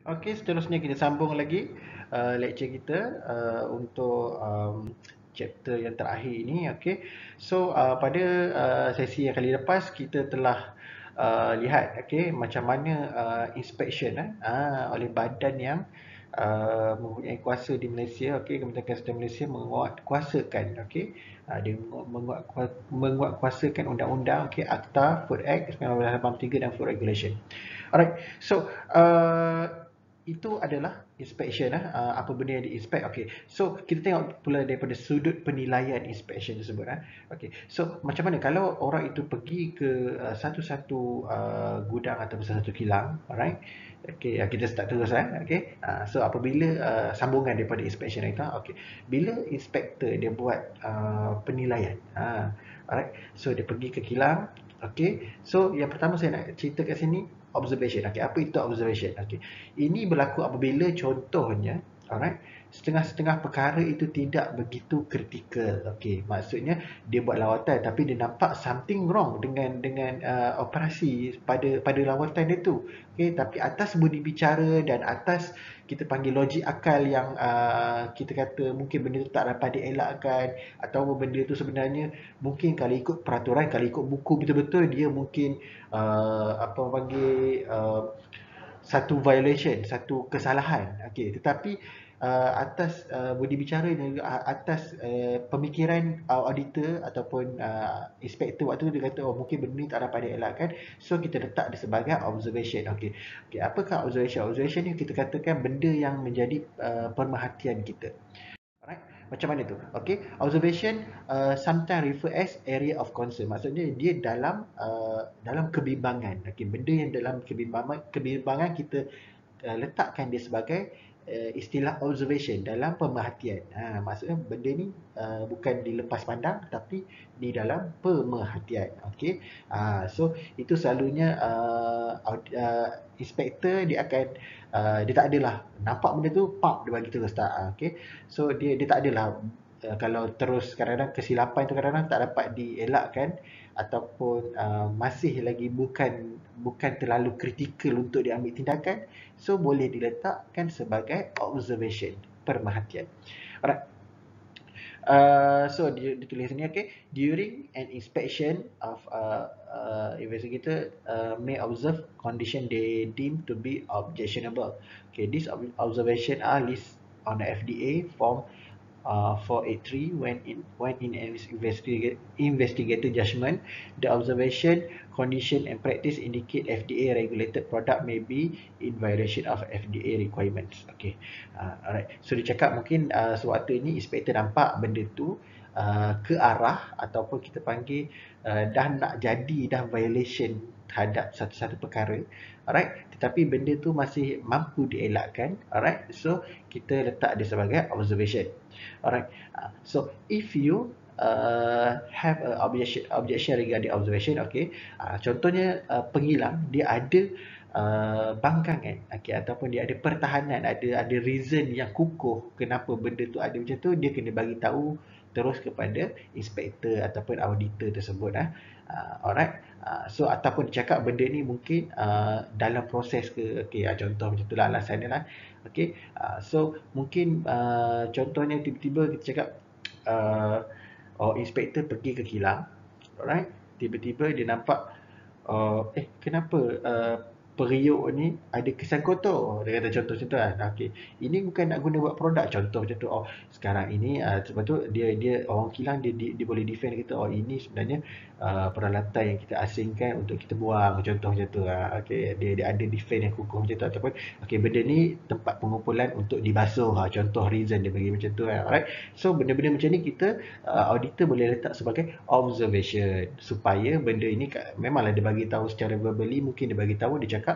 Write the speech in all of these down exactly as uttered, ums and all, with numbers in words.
Okey, seterusnya kita sambung lagi uh, lecture kita uh, untuk um, chapter yang terakhir ini. Okey, so uh, pada uh, sesi yang kali lepas kita telah uh, lihat okey macam mana uh, inspection eh, uh, oleh badan yang uh, mempunyai kuasa di Malaysia. Okey, Kementerian Kesihatan Malaysia menguatkuasakan okey uh, dia menguat, menguatkuasakan undang-undang okey Akta, Food Act seribu sembilan ratus lapan puluh tiga dan Food Regulation. Alright, so uh, itu adalah inspection lah. Uh, apa benda yang di-inspect. Okay. So, kita tengok pula daripada sudut penilaian inspection tersebut. Lah. Okay. So, macam mana kalau orang itu pergi ke uh, satu-satu uh, gudang atau satu kilang. Alright. Okay. Uh, kita start terus. Eh. Okay. Uh, so, apabila uh, sambungan daripada inspection itu. Okay. Bila inspektor dia buat uh, penilaian. Uh, alright. So, dia pergi ke kilang. Okay. So, yang pertama saya nak cerita kat sini. Observation. Okay, apa itu observation? Okay. Ini berlaku apabila contohnya, alright, setengah-setengah perkara itu tidak begitu kritikal. Okay, maksudnya dia buat lawatan tapi dia nampak something wrong dengan dengan uh, operasi pada pada lawatan dia tu. Okay, tapi atas budi bicara dan atas kita panggil logik akal yang uh, kita kata mungkin benda tu tak dapat dielakkan atau benda tu sebenarnya mungkin kalau ikut peraturan, kalau ikut buku betul-betul dia mungkin uh, apa panggil uh, satu violation, satu kesalahan. Okey, tetapi uh, atas uh, budi bicara dan atas uh, pemikiran uh, auditor ataupun uh, inspektor waktu tu dia kata oh mungkin benda ni tak dapat dielakkan, so kita letak dia sebagai observation. Okey. Okey, apakah observation? Observation ni kita katakan benda yang menjadi uh, perhatian kita. Alright, macam mana tu? Okay, observation uh, sometimes refer as area of concern. Maksudnya dia dalam uh, dalam kebimbangan. Okay, benda yang dalam kebimbangan, kebimbangan kita uh, letakkan dia sebagai uh, istilah observation dalam pemerhatian. Ha, maksudnya benda ni uh, bukan dilepas pandang tapi di dalam pemerhatian. Okay, ha, so itu selalunya uh, uh, inspektor dia akan uh, dia tak adalah nampak benda tu pop dia bagi terus tak. Uh, okay, so dia dia tak adalah uh, kalau terus kadang-kadang kesilapan tu kadang-kadang tak dapat dielakkan ataupun uh, masih lagi bukan bukan terlalu kritikal untuk diambil tindakan, so boleh diletakkan sebagai observation, perhatian. Alright. Uh, so dia ditulis ni okay, during an inspection of uh, uh, investigator uh, may observe condition they deem to be objectionable. Okay, these ob observation are listed on the F D A form uh, four eighty-three. When in when in an investigate, investigator judgment, the observation, condition and practice indicate F D A regulated product may be in violation of F D A requirements. Okay, uh, alright. So dia cakap mungkin uh, sewaktu ini inspektor nampak benda tu uh, ke arah ataupun kita panggil uh, dah nak jadi dah violation terhadap satu-satu perkara, alright, tetapi benda tu masih mampu dielakkan, alright, so kita letak dia sebagai observation. Alright, uh, so if you uh, have a objection objection regarding observation, okay, uh, contohnya uh, pengilang dia ada uh, bangkangan, okay, ataupun dia ada pertahanan, ada ada reason yang kukuh kenapa benda tu ada macam tu, dia kena bagi tahu terus kepada inspektor ataupun auditor tersebut. Ah, uh, alright. Uh, so ataupun cakap benda ni mungkin uh, dalam proses ke, okay, uh, contoh macam tu lah alasan dia lah. Okay, uh, so mungkin uh, contohnya tiba-tiba kita cakap uh, oh inspektor pergi ke kilang, alright, tiba-tiba dia nampak uh, eh kenapa uh, periuk ni ada kesan kotor, dia kata contoh-contoh lah. Okay, ini bukan nak guna buat produk, contoh macam tu. Oh sekarang ini uh, sebab tu dia dia orang kilang dia, dia, dia boleh defend kita, oh ini sebenarnya uh, peralatan yang kita asingkan untuk kita buang, contoh macam tu lah. Okay, dia, dia ada defend yang kukuh macam tu, ataupun okay benda ni tempat pengumpulan untuk dibasuh, ha, contoh reason dia bagi macam tu lah. Alright, so benda-benda macam ni kita uh, auditor boleh letak sebagai observation supaya benda ini memanglah dia bagi tahu secara verbally, mungkin dia bagi tahu, dia cakap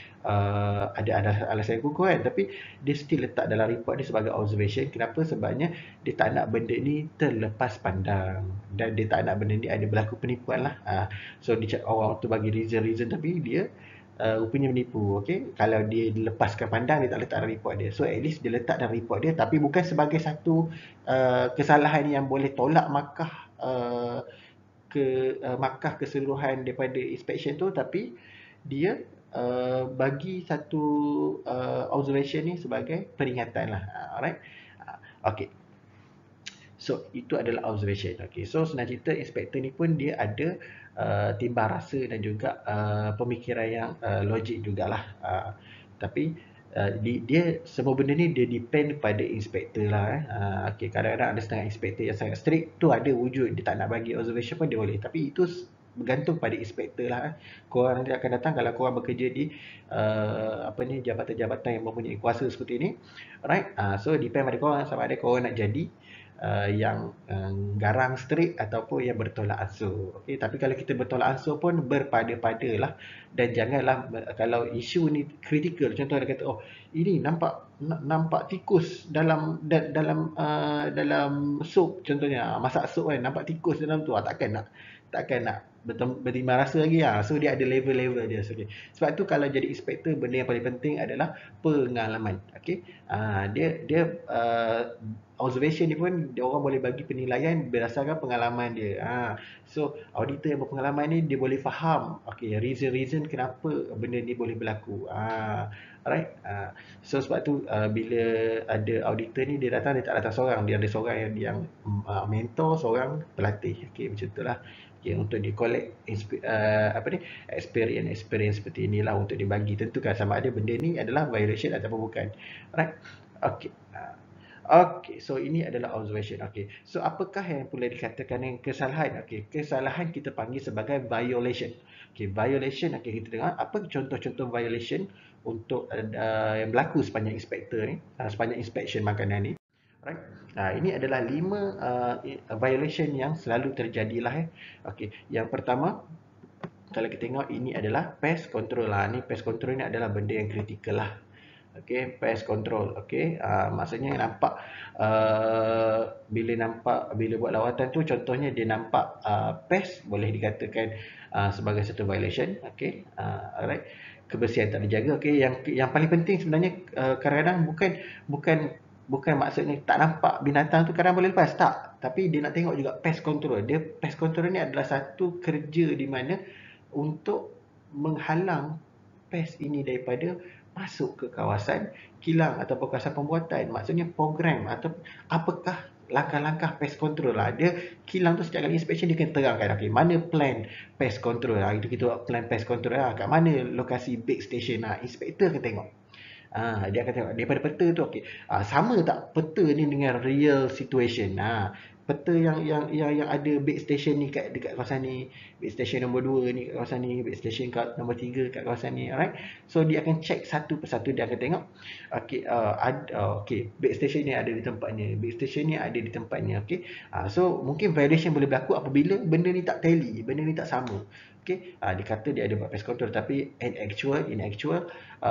Uh, ada alasan yang kukuh kan, tapi dia still letak dalam report dia sebagai observation. Kenapa? Sebabnya dia tak nak benda ni terlepas pandang dan dia tak nak benda ni ada berlaku penipuan lah. Uh, so dia cakap orang tu bagi reason-reason tapi dia uh, rupanya menipu. Okay, kalau dia lepaskan pandang, dia tak letak dalam report dia. So at least dia letak dalam report dia, tapi bukan sebagai satu uh, kesalahan yang boleh tolak markah uh, ke uh, markah keseluruhan daripada inspection tu, tapi dia uh, bagi satu uh, observation ni sebagai peringatan lah. Uh, alright. Uh, okay. So, itu adalah observation. Okay. So, senang cerita inspektor ni pun dia ada uh, timbang rasa dan juga uh, pemikiran yang uh, logik jugalah. Uh, tapi uh, di, dia semua benda ni dia depend pada inspektor lah. Eh. Uh, okay. Kadang-kadang ada setengah inspektor yang sangat strict. Tu ada wujud. Dia tak nak bagi observation pun dia boleh. Tapi itu bergantung pada inspektor lah. Eh. Korang nanti akan datang kalau korang bekerja di uh, apa ni jabatan-jabatan yang mempunyai kuasa seperti ini. Alright. Uh, so, depend pada korang sama ada korang nak jadi Uh, yang uh, garang strict ataupun yang bertolak ansur. Okay, tapi kalau kita bertolak ansur pun berpada-pada lah. Dan janganlah kalau isu ni kritikal, contoh dia kata, oh ini nampak nampak tikus dalam da, dalam uh, dalam sup, contohnya masak sup kan, nampak tikus dalam tu, takkan nak takkan nak bertimbang rasa lagi lah. So dia ada level-level dia. Okay. Sebab tu kalau jadi inspektor, benda yang paling penting adalah pengalaman. Okay. Uh, dia dia uh, observation ni pun dia orang boleh bagi penilaian berdasarkan pengalaman dia. Ha. So auditor yang berpengalaman ni dia boleh faham okay, reason-reason kenapa benda ni boleh berlaku. Ha. Alright. Ha. So sebab tu uh, bila ada auditor ni dia datang, dia tak datang seorang, dia ada seorang yang, yang uh, mentor, seorang pelatih. Okay, macam itulah. Okay, untuk di collect uh, apa ni experience experience seperti inilah untuk dibagi, tentukan sama ada benda ni adalah violation ataupun bukan. Alright. Okay. Okey, so ini adalah observation. Okey, so apakah yang boleh dikatakan dengan kesalahan? Okey, kesalahan kita panggil sebagai violation. Okey, violation, okey, kita dengar apa contoh-contoh violation untuk uh, yang berlaku sepanjang inspektor ni, uh, sepanjang inspection makanan ni. Alright. Nah, ini adalah lima uh, violation yang selalu terjadilah. Eh. Okey, yang pertama, kalau kita tengok ini adalah pest control lah. Ni pest control ni adalah benda yang kritikal lah. Okey, pest control. Okey, uh, maksudnya nampak uh, bila nampak bila buat lawatan tu, contohnya dia nampak uh, pest, boleh dikatakan uh, sebagai satu violation. Okey, uh, alright. Kebersihan tak dijaga. Okey, yang yang paling penting sebenarnya uh, kadang-kadang bukan bukan bukan maksudnya tak nampak binatang tu kadang boleh lepas, tak. Tapi dia nak tengok juga pest control. Dia pest control ni adalah satu kerja di mana untuk menghalang pest ini daripada masuk ke kawasan kilang ataupun kawasan pembuatan. Maksudnya program atau apakah langkah-langkah pest control lah. Dia kilang tu setiap kali inspection dia kena terangkan, okay, mana plan pest control lah. Itu kita buat plan pest control lah. Kat mana lokasi bake station lah. Inspektor akan tengok. Ah, dia akan tengok daripada peta tu, okey. Ah, sama tak peta ni dengan real situation. Ah, peta yang yang yang yang ada base station ni kat dekat kawasan ni, base station nombor dua ni kat kawasan ni, base station kat nombor tiga kat kawasan ni, alright. So dia akan check satu persatu, dia akan tengok okey, uh, ada uh, okey, base station ni ada di tempatnya, base station ni ada di tempatnya, okey. Uh, so mungkin violation boleh berlaku apabila benda ni tak tally, benda ni tak sama. Okey, uh, dia kata dia ada buat pest control, tapi in actual in actual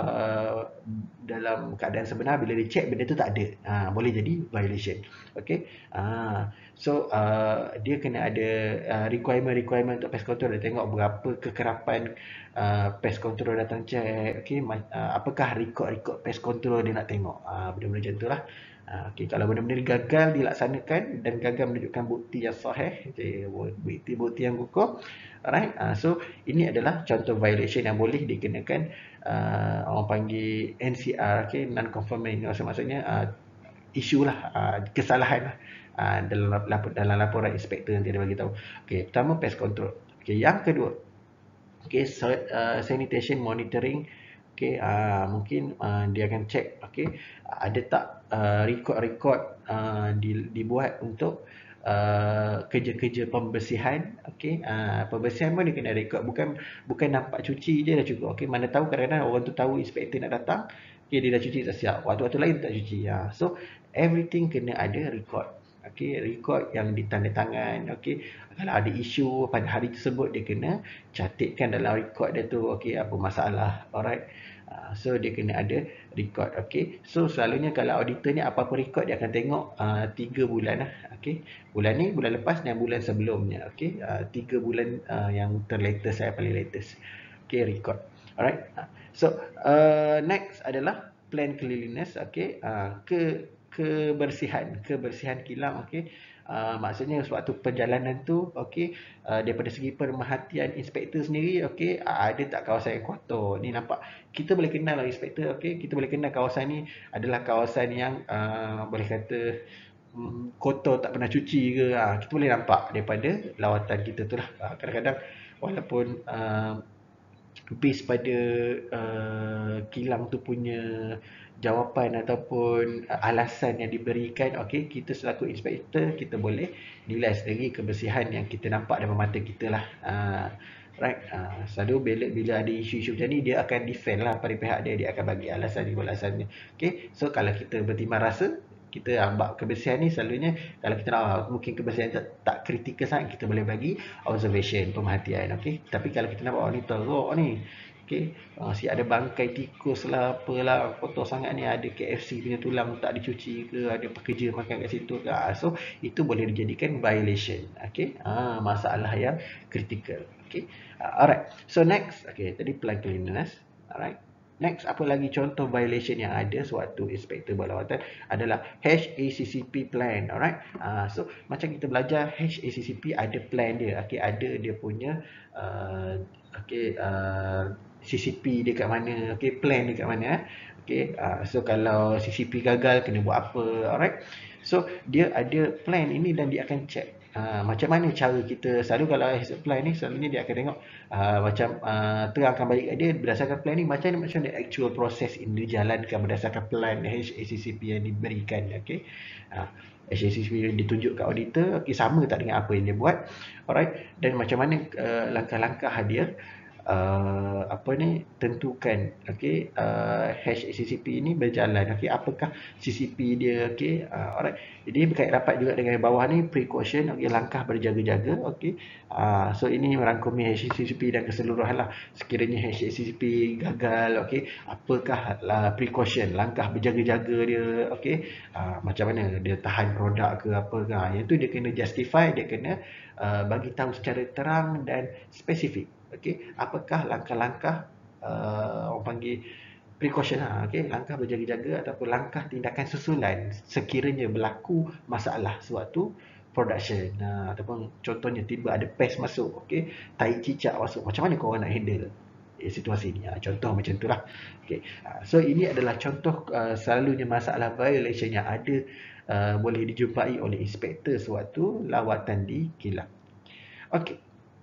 uh, dalam keadaan sebenar bila dia check benda tu tak ada, uh, boleh jadi violation. Okey. Uh, So uh, dia kena ada uh, requirement-requirement untuk pest control. Dia tengok berapa kekerapan uh, pest control datang check. Okay, uh, apakah rekod-rekod pest control dia nak tengok. Uh, benda-benda macam tu lah. Uh, okay, kalau benda-benda gagal dilaksanakan dan gagal menunjukkan bukti yang sahih, okay, bukti-bukti yang kukuh. Alright. Uh, so ini adalah contoh violation yang boleh dikenakan uh, orang panggil N C R, okay, non-conforming. Maksudnya uh, isu lah, uh, kesalahan lah. Uh, dalam, dalam laporan inspektor nanti dia bagi tahu. Okey, pertama pest control. Okey, yang kedua, okey, so, uh, sanitation monitoring. Okey, uh, mungkin uh, dia akan check, okey, ada tak uh, record-record uh, di, dibuat untuk uh, kerja-kerja pembersihan. Okey, uh, pembersihan pun dia kena record, bukan bukan nampak cuci je dah cukup. Okey, mana tahu kadang-kadang orang tu tahu inspektor nak datang, okey, dia dah cuci tak siap. Waktu-waktu lain tak cuci. Ya. So everything kena ada record. Okey, record yang ditandatangan. Okey, kalau ada isu pada hari tersebut dia kena catatkan dalam record dia tu. Okey, apa masalah. Alright. Uh, so dia kena ada record. Okey, so selalunya kalau auditor ni apa-apa record dia akan tengok uh, tiga bulan lah. Okey, bulan ni, bulan lepas dan bulan sebelumnya. Okey, uh, tiga bulan uh, yang terlatest, saya paling latest. Okey, record. Alright. Uh, so uh, next adalah plan cleanliness. Okey, uh, ke kebersihan, kebersihan kilang, okey. Uh, maksudnya suatu perjalanan tu, okey, uh, daripada segi pemerhatian inspektor sendiri, okey, uh, ada tak kawasan yang kotor. Ni nampak, kita boleh kenal lah inspektor, okey, kita boleh kenal kawasan ni adalah kawasan yang uh, boleh kata um, kotor, tak pernah cuci ke, uh, kita boleh nampak daripada lawatan kita tu lah. Uh, kadang-kadang walaupun uh, based pada uh, kilang tu punya jawapan ataupun uh, alasan yang diberikan, okey, kita selaku inspektor kita boleh nilai sendiri kebersihan yang kita nampak depan mata kita lah. Uh, right, uh, selalu bila, bila ada isu-isu macam ni, dia akan defend lah pada pihak dia, dia akan bagi alasan ni, alasannya. Okay, so kalau kita bertimbang rasa, kita ambak kebersihan ni selalunya, kalau kita nak mungkin kebersihan tak, tak kritikal sangat, kita boleh bagi observation, pemerhatian. Okay, tapi kalau kita nampak, oh ni teruk ni, okay, uh, si ada bangkai tikus lah, apalah, kotor sangat ni, ada K F C punya tulang tak dicuci ke, ada pekerja makan kat situ ke, uh, so itu boleh dijadikan violation. Okay, uh, masalah yang kritikal. Okay, uh, alright, so next, okay, tadi plant cleanliness. Alright, next, apa lagi contoh violation yang ada sewaktu inspektor berlawatan adalah H A C C P plan. Alright, uh, so macam kita belajar, H A C C P ada plan dia. Okay, ada dia punya uh, okay, uh, C C P dia kat mana, okay, plan dia kat mana. Okay, uh, so kalau C C P gagal, kena buat apa. Alright, so dia ada plan ini dan dia akan check Uh, macam mana cara kita, selalu kalau as a plan ni, selalunya dia akan tengok uh, macam uh, terangkan balik dia berdasarkan plan ni, macam mana, macam mana actual proses ini dijalankan berdasarkan plan H A C C P yang diberikan. Okay, uh, H A C C P yang ditunjuk kat auditor, okay, sama tak dengan apa yang dia buat. Alright, dan macam mana uh, langkah-langkah dia Uh, apa ni, tentukan, okey, uh, H A C C P ini berjalan, okey, apakah C C P dia, okey, uh, alright. Jadi berkait rapat juga dengan bawah ni, precaution, okey, langkah berjaga-jaga, okey. Uh, so ini merangkumi H A C C P dan keseluruhan lah. Sekiranya H A C C P gagal, okey, apakah lah precaution, langkah berjaga-jaga dia, okey, uh, macam mana dia tahan produk ke apa ke, uh, yang tu dia kena justify, dia kena uh, bagi tahu secara terang dan spesifik. Okey, apakah langkah-langkah uh, orang panggil precaution lah, okey, langkah berjaga-jaga ataupun langkah tindakan susulan sekiranya berlaku masalah sewaktu production. Nah, ataupun contohnya tiba ada pest masuk, okey, tai cicak masuk, macam mana korang nak handle eh, situasi ni. Ha, contoh macam itulah. Okey. Uh, so ini adalah contoh uh, selalunya masalah violation yang ada uh, boleh dijumpai oleh inspektor sewaktu lawatan di kilang. Okey.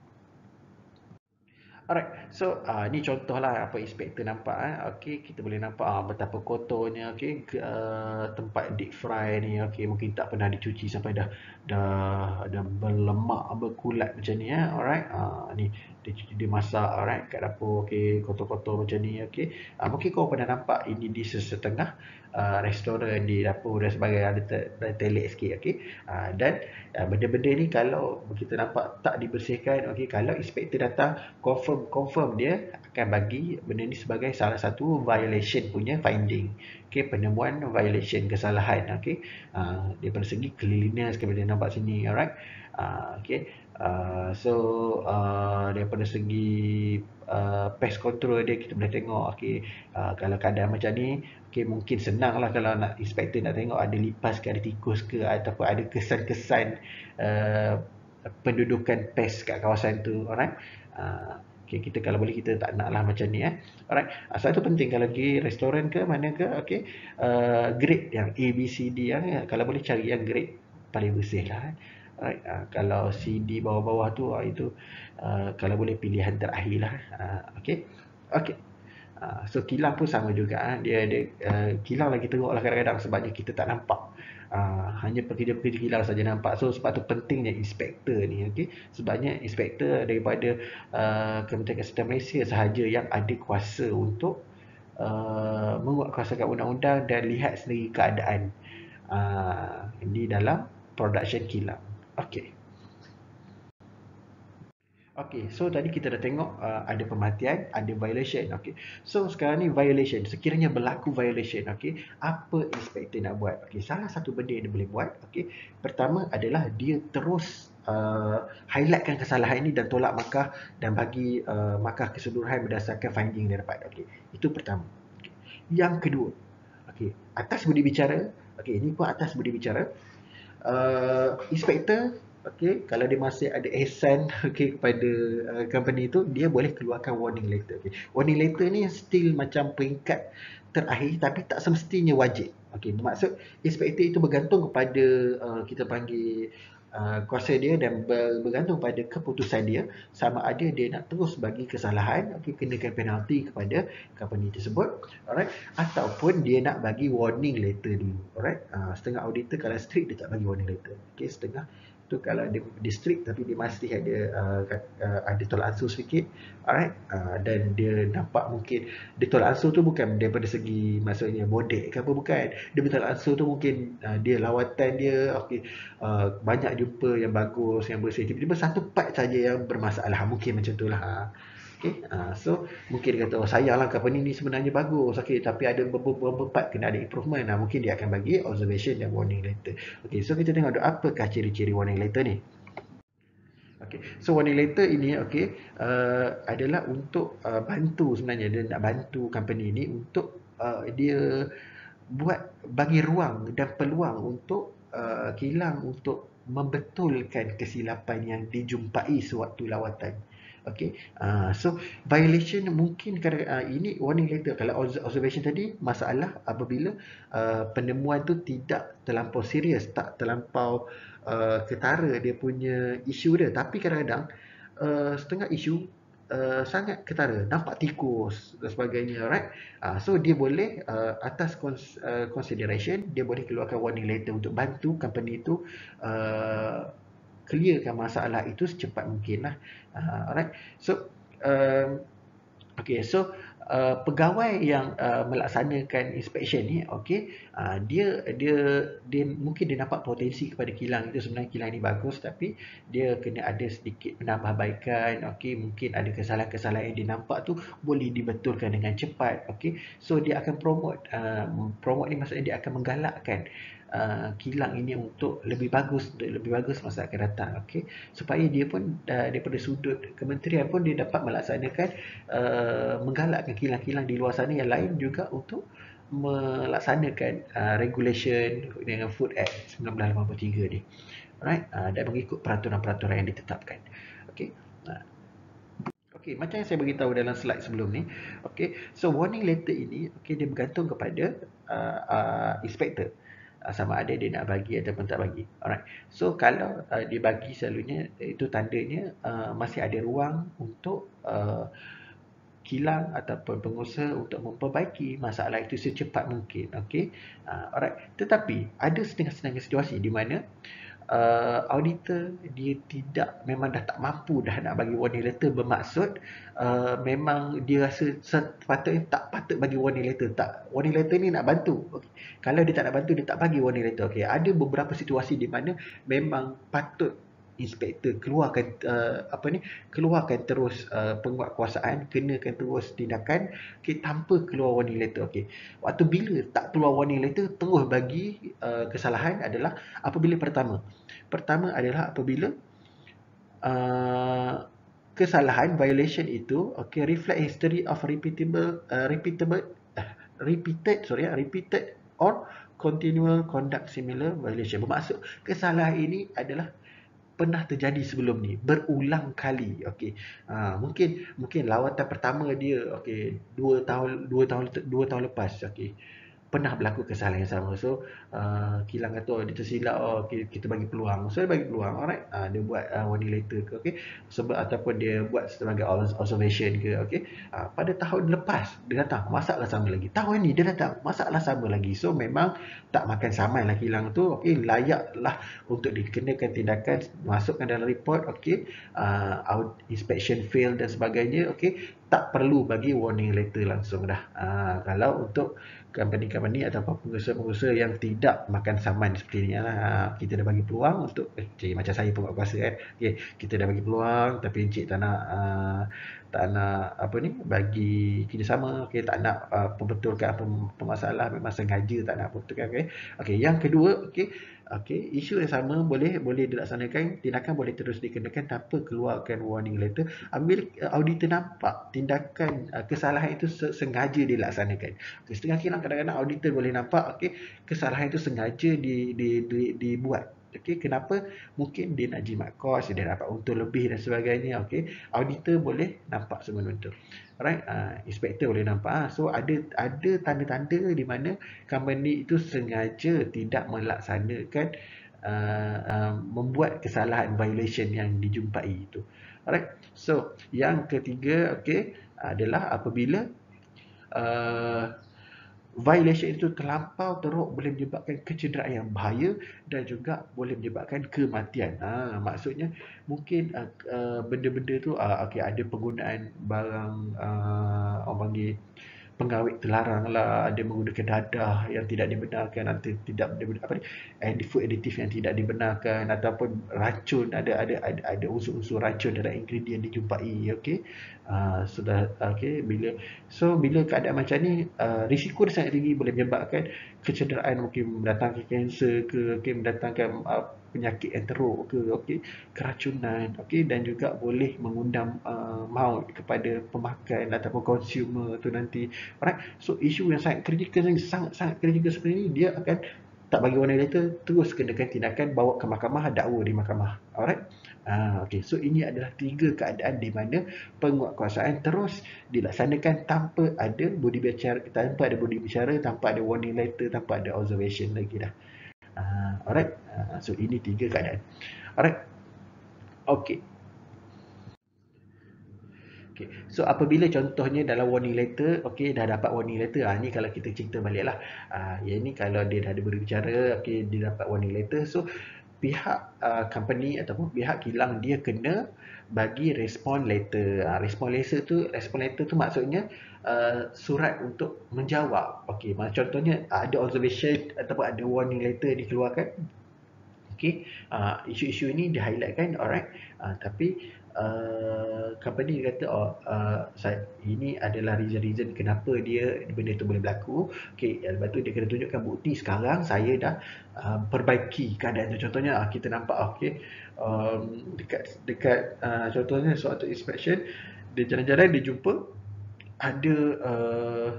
Alright, so uh, ni contoh lah apa inspektor nampak. Eh. Okay, kita boleh nampak uh, betapa kotornya, okay, uh, tempat deep fry ni, okay, mungkin tak pernah dicuci sampai dah dah dah berlemak, berkulat macam ni. Eh. Alright, uh, ni dia, dia masak, alright, kat dapur, okay, kotor-kotor macam ni, okay. Uh, mungkin kau pernah nampak ini di setengah uh, restoran di dapur dan sebagainya, ada telik sikit, okay. Uh, dan uh, benda-benda ni kalau kita nampak tak dibersihkan, okay, kalau inspektor datang, confirm confirm dia akan bagi benda ni sebagai salah satu violation punya finding. Okay, penemuan violation, kesalahan. Okay, uh, daripada segi cleanliness, kita nampak sini, alright. Uh, okay, uh, so uh, daripada segi uh, pest control dia, kita boleh tengok, okay, uh, kalau keadaan macam ni, okay, mungkin senang lah kalau nak inspektor nak tengok ada lipas ke, ada tikus ke, ataupun ada kesan-kesan uh, pendudukan pest kat kawasan tu, alright. Uh, Okay, kita kalau boleh kita tak nak lah macam ni. Eh. Alright, asal itu penting kalau pergi restoran ke mana ke, okay, uh, grade yang A, B, C, D, yang, ya, kalau boleh cari yang grade paling bersih lah. Eh. Alright, uh, kalau C, D bawah-bawah tu, uh, itu uh, kalau boleh pilihan terakhir lah. Uh, okay, okay. Uh, so kilang pun sama juga. Eh. Dia, dia uh, kilang lagi teruk lah kadang-kadang sebabnya kita tak nampak. Uh, hanya pekerja-pekerja kilang saja nampak. So sebab tu pentingnya inspektor ni, okey. Sebabnya inspektor daripada uh, Kementerian Kesihatan Malaysia sahaja yang ada kuasa untuk uh, menguatkuasakan undang-undang dan lihat sendiri keadaan uh, di dalam production kilang. Okey. Okey, so tadi kita dah tengok uh, ada pemerhatian, ada violation. Okey, so sekarang ni violation. Sekiranya berlaku violation, okey, apa inspektor nak buat? Okey, salah satu benda yang dia boleh buat, okey, pertama adalah dia terus uh, highlightkan kesalahan ini dan tolak markah dan bagi uh, markah keseluruhan berdasarkan finding dia dapat. Okey, itu pertama. Okay. Yang kedua, okey, atas budi bicara, Okey, ini pun atas budi bicara. Uh, inspektor, okey, kalau dia masih ada ihsan okey kepada uh, company itu, dia boleh keluarkan warning letter. Okey, warning letter ni still macam peringkat terakhir tapi tak semestinya wajib. Okey, bermaksud inspektor itu bergantung kepada uh, kita panggil uh, kuasa dia dan ber- bergantung pada keputusan dia sama ada dia nak terus bagi kesalahan, okey, kenakan penalti kepada company tersebut, alright, ataupun dia nak bagi warning letter dulu, alright. Uh, setengah auditor kalau strict dia tak bagi warning letter, okey, setengah tu kalau dia, dia strict tapi dia masih ada uh, uh, ada tolak ansur sedikit, alright, uh, dan dia nampak mungkin dia tolak ansur tu bukan daripada segi maksudnya bodek ke apa, bukan, dia bertolak ansur tu mungkin uh, dia lawatan dia, okey, uh, banyak jumpa yang bagus, yang bersih, tiba-tiba satu part saja yang bermasalah, mungkin macam tu lah. Okay, uh, so mungkin dia kata, oh sayanglah company ni sebenarnya bagus, okay, tapi ada beberapa part kena ada improvement. Nah, mungkin dia akan bagi observation dan warning letter. Okay, so kita tengok apakah ciri-ciri warning letter ni. Okay, so warning letter ini, okay, uh, adalah untuk uh, bantu sebenarnya, dia nak bantu company ni untuk uh, dia buat, bagi ruang dan peluang untuk uh, kilang untuk membetulkan kesilapan yang dijumpai sewaktu lawatan. Okay, uh, so violation mungkin kadang uh, ini warning letter. Kalau observation tadi, masalah apabila uh, penemuan tu tidak terlampau serius, tak terlampau uh, ketara dia punya isu dia, tapi kadang-kadang uh, setengah isu uh, sangat ketara, nampak tikus dan sebagainya, right? Uh, so dia boleh uh, atas cons uh, consideration, dia boleh keluarkan warning letter untuk bantu company itu uh, clearkan masalah itu secepat mungkin lah. Uh, alright. So, um, okay. So, uh, pegawai yang uh, melaksanakan inspection ni, okay, uh, dia dia dia mungkin dia nampak potensi kepada kilang itu, sebenarnya kilang ni bagus tapi dia kena ada sedikit penambahbaikan, okay, mungkin ada kesalahan-kesalahan yang dia nampak tu boleh dibetulkan dengan cepat, okay. So dia akan promote, uh, promote ni maksudnya dia akan menggalakkan Uh, kilang ini untuk lebih bagus, untuk lebih bagus masa akan datang, okey, supaya dia pun uh, daripada sudut kementerian pun dia dapat melaksanakan uh, menggalakkan kilang-kilang di luar sana yang lain juga untuk melaksanakan uh, regulation dengan Food Act seribu sembilan ratus lapan puluh tiga ni, alright, uh, dan mengikut peraturan-peraturan yang ditetapkan, okey. uh, Okey, macam yang saya beritahu dalam slide sebelum ni, okey, so warning letter ini, okey, dia bergantung kepada uh, uh, inspektor, uh, sama ada dia nak bagi ataupun tak bagi. Alright. So kalau uh, dia bagi selalunya, itu tandanya uh, masih ada ruang untuk uh, kilang ataupun pengusaha untuk memperbaiki masalah itu secepat mungkin. Okey. Uh, alright. Tetapi ada setengah-setengah situasi di mana uh, auditor dia tidak, memang dah tak mampu dah nak bagi warning letter, bermaksud uh, memang dia rasa sepatutnya tak patut bagi warning letter, tak, warning letter ni nak bantu, okay. Kalau dia tak nak bantu, dia tak bagi warning letter, okay. Ada beberapa situasi di mana memang patut inspektor keluarkan uh, apa ni keluarkan terus uh, penguatkuasaan, kenakan terus tindakan, okay, tanpa keluar warning letter, okey. Waktu bila tak keluar warning letter terus bagi uh, kesalahan adalah apabila pertama pertama adalah apabila uh, kesalahan violation itu, okay, reflect history of repeatable uh, repeatable uh, repeated sorry repeated or continual conduct similar violation. Bermaksud kesalahan ini adalah pernah terjadi sebelum ni, berulang kali, okey. Ha, mungkin mungkin lawatan pertama dia, okey, dua tahun dua tahun dua tahun lepas, okey, pernah berlaku kesalahan yang sama. So uh, kilang kata, oh, dia tersilap, oh, okay, kita bagi peluang. So dia bagi peluang, alright. Uh, dia buat uh, warning letter ke, okey, sebab ataupun dia buat sebagai observation ke, okey. Uh, pada tahun lepas dia datang, masalah sama lagi. Tahun ni dia datang, masalah sama lagi. So memang tak makan saman lah kilang tu, okey, layaklah untuk dikenakan tindakan, masukkan dalam report, okey, uh, inspection fail dan sebagainya, okey, tak perlu bagi warning letter langsung dah. Uh, kalau untuk company-company ataupun pengusaha-pengusaha yang tidak makan saman seperti ni lah, kita dah bagi peluang untuk, eh, macam saya penguatkuasa kan, okay, kita dah bagi peluang tapi encik tak nak uh, tak nak apa ni bagi kerjasama, okey, tak nak uh, pembetulkan pem- pemasalah, memang sengaja tak nak betulkan. Okey, okey, yang kedua, okey, okey, isu yang sama boleh boleh dilaksanakan, tindakan boleh terus dikenakan tanpa keluarkan warning letter apabila uh, auditor nampak tindakan uh, kesalahan itu se- sengaja dilaksanakan. Okay, setengah kilang kadang-kadang auditor boleh nampak, okey, kesalahan itu sengaja di, di, di, dibuat. Okey, kenapa? Mungkin dia nak jimat kos, dia dapat untung lebih dan sebagainya. Okey, auditor boleh nampak semua itu. Alright, uh, inspektor boleh nampak. Uh. So ada ada tanda-tanda di mana company itu sengaja tidak melaksanakan uh, uh, membuat kesalahan violation yang dijumpai itu. Alright. So yang ketiga, okey, adalah apabila uh, violation itu terlampau teruk, boleh menyebabkan kecederaan yang bahaya dan juga boleh menyebabkan kematian. Ha, maksudnya mungkin uh, uh, benda-benda tu uh, okay, ada penggunaan barang uh, orang panggil pengawet terlarang lah, ada menggunakan dadah yang tidak dibenarkan, atau tidak apa ni, and food additive yang tidak dibenarkan, ataupun racun, ada ada ada, ada unsur-unsur racun dalam ingredient dijumpai. Okey, uh, sudah okey, bila so bila keadaan macam ni, uh, risiko dia sangat tinggi, boleh menyebabkan kecederaan, mungkin mendatangkan kanser ke, okay, mendatangkan uh, penyakit yang teruk ke, okey, keracunan, okey, dan juga boleh mengundang uh, maut kepada pemakan ataupun consumer tu nanti. Alright, so isu yang sangat kritikal, sangat sangat kritikal seperti ini, dia akan tak bagi warning letter, terus kenakan tindakan, bawa ke mahkamah, dakwa di mahkamah. Alright. Ah, okay. So ini adalah tiga keadaan di mana penguatkuasaan terus dilaksanakan tanpa ada body bicara, tanpa ada body bicara, tanpa ada warning letter, tanpa ada observation lagi dah. Ah, alright. Ah, so ini tiga keadaan. Alright. Okay. Okay. So apabila contohnya dalam warning letter, okay, dah dapat warning letter, ah, ni kalau kita cerita balik lah. Ah, yang ni kalau dia dah ada berbicara, okay, dia dapat warning letter, so pihak uh, company ataupun pihak kilang dia kena bagi respon letter. Uh, respon letter tu, respon letter tu maksudnya uh, surat untuk menjawab. Okey, contohnya ada observation ataupun ada warning letter dikeluarkan. Okey, uh, isu-isu ini di highlightkan, alright. Uh, tapi uh, company kata, oh, uh, saya, ini adalah reason-reason kenapa dia benda itu boleh berlaku. Okey, lepas tu dia kena tunjukkan bukti sekarang saya dah uh, perbaiki keadaan itu. Contohnya uh, kita nampak, okey, um, dekat dekat uh, contohnya suatu inspection, dia jalan-jalan dia jumpa ada uh,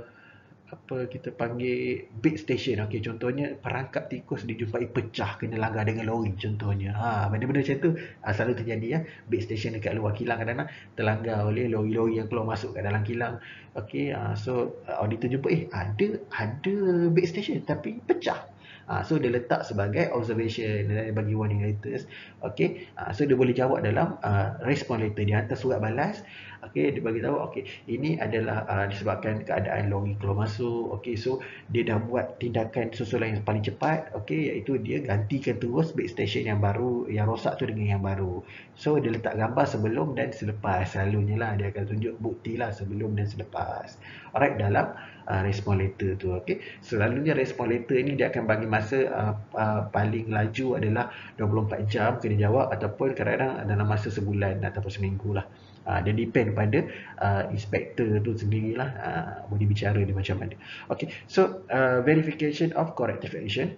apa kita panggil bait station. Okey, contohnya perangkap tikus dijumpai pecah kena langgar dengan lori contohnya. Ha, benda-benda macam tu ha, selalu terjadi ya. Bait station dekat luar kilang kadang-kadang terlanggar oleh lori-lori yang keluar masuk kat dalam kilang. Okey, ha, so auditor jumpa eh ada ada bait station tapi pecah. Ha, so dia letak sebagai observation dan bagi warning letters. Okey, ha, so dia boleh jawab dalam uh, respon letter, dia hantar surat balas. Okey, dia bagi tahu, okey, ini adalah uh, disebabkan keadaan lori keluar masuk. Okey, so dia dah buat tindakan susulan yang paling cepat, okey, iaitu dia gantikan terus bait station yang baru, yang rosak tu dengan yang baru. So dia letak gambar sebelum dan selepas, selalunya lah dia akan tunjuk bukti lah sebelum dan selepas. Alright, dalam uh, respon letter tu. Okey, selalunya respon letter ni dia akan bagi masa uh, uh, paling laju adalah dua puluh empat jam kena jawab, ataupun kadang-kadang dalam masa sebulan ataupun seminggu lah. Uh, dia depend pada uh, inspektor tu sendirilah, uh, boleh bicara dia macam mana. Okay, so uh, verification of corrective action.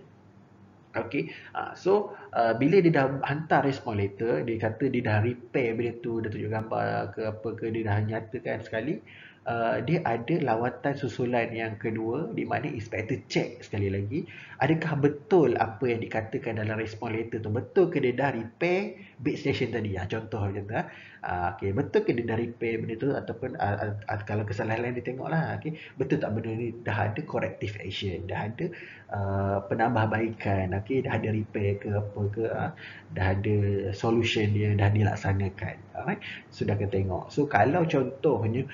Okay, uh, so uh, bila dia dah hantar respon letter, dia kata dia dah repair benda tu, dah tunjuk gambar ke apa ke, dia dah nyatakan sekali, uh, dia ada lawatan susulan yang kedua di mana inspektor cek sekali lagi adakah betul apa yang dikatakan dalam respon letter tu, betul ke dia dah repair bait station tadi. Ha, contoh macam tu. Uh, okay, betul ke dia dah repair benda tu, ataupun uh, uh, kalau kesalahan lain dia tengok lah, okay, betul tak benda ni dah ada corrective action, dah ada uh, penambahbaikan, okay, dah ada repair ke apa ke, uh, dah ada solution dia dah dilaksanakan. Alright, sudah kita tengok. So kalau contohnya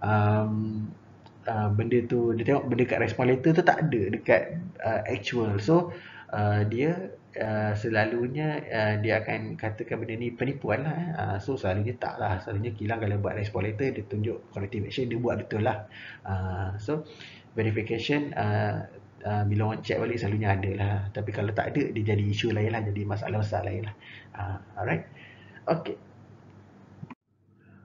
um, uh, benda tu dia tengok benda kat respon letter tu tak ada dekat uh, actual, so uh, dia uh, selalunya uh, dia akan katakan benda ni penipuan lah. Uh, so selalunya tak lah, selalunya kilang kalau buat respon letter dia tunjuk corrective action, dia buat betul lah. Uh, so verification uh, uh, bila orang check balik selalunya ada lah, tapi kalau tak ada dia jadi isu lain lah, jadi masalah besar lain lah. Uh, alright, okay.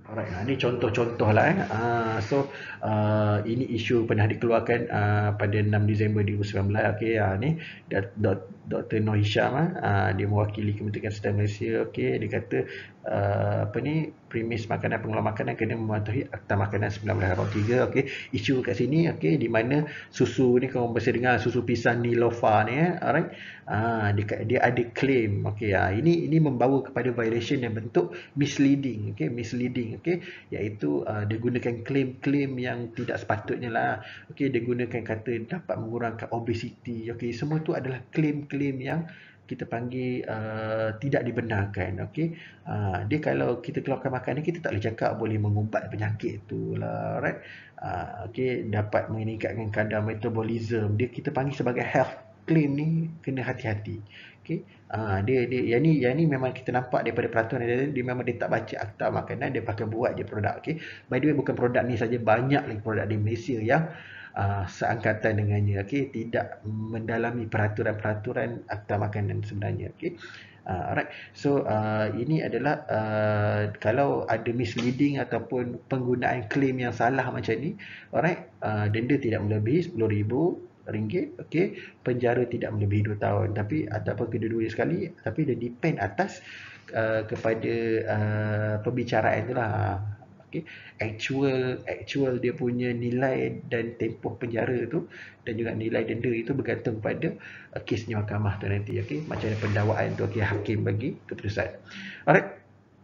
Alright, nah, ini contoh-contoh lah eh. Uh, so uh, ini isu pernah dikeluarkan uh, pada enam Disember dua ribu sembilan belas. Okey, uh, ni Doktor Noh Hisham uh, dia mewakili Kementerian Kesihatan Malaysia. Okey, dia kata uh, apa ni premis makanan pengeluar makanan kena mematuhi Akta Makanan seribu sembilan ratus lapan puluh tiga. Okey, isu kat sini okey di mana susu ni kalau mesti dengar susu pisang Nilofa ni eh. Alright. Uh, dia, dia ada claim. Okey, uh, ini ini membawa kepada violation yang bentuk misleading. Okey, misleading. Okey, iaitu uh, dia gunakan klaim-klaim yang tidak sepatutnya lah. Okey, dia gunakan kata dapat mengurangkan obesiti. Okey, semua tu adalah klaim-klaim yang kita panggil uh, tidak dibenarkan. Okey, uh, dia kalau kita keluarkan makanan kita tak boleh cakap boleh mengubat penyakit tu lah, right? Uh, Okey, dapat meningkatkan kadar metabolism. Dia kita panggil sebagai health claim ni kena hati-hati. Okey. Ah, dia dia yang ni yang ni memang kita nampak daripada peraturan dia, dia memang dia tak baca akta makanan, dia pakai buat je produk. Okey. By the way, bukan produk ni saja, banyak lagi produk di Malaysia yang uh, seangkatan dengannya. Okey, tidak mendalami peraturan-peraturan akta makanan sebenarnya. Okey. Uh, alright. So uh, ini adalah uh, kalau ada misleading ataupun penggunaan claim yang salah macam ni, alright, uh, denda tidak melebihi sepuluh ribu ringgit, okey, penjara tidak melebihi dua tahun, tapi ataupun kedua-dua sekali, tapi dia depend atas uh, kepada uh, pembicaraan itulah. Okey, actual actual dia punya nilai dan tempoh penjara tu dan juga nilai denda itu bergantung pada uh, kesnya mahkamah tu nanti. Okey, macam mana pendakwaan tu, okey, hakim bagi keputusan. Alright.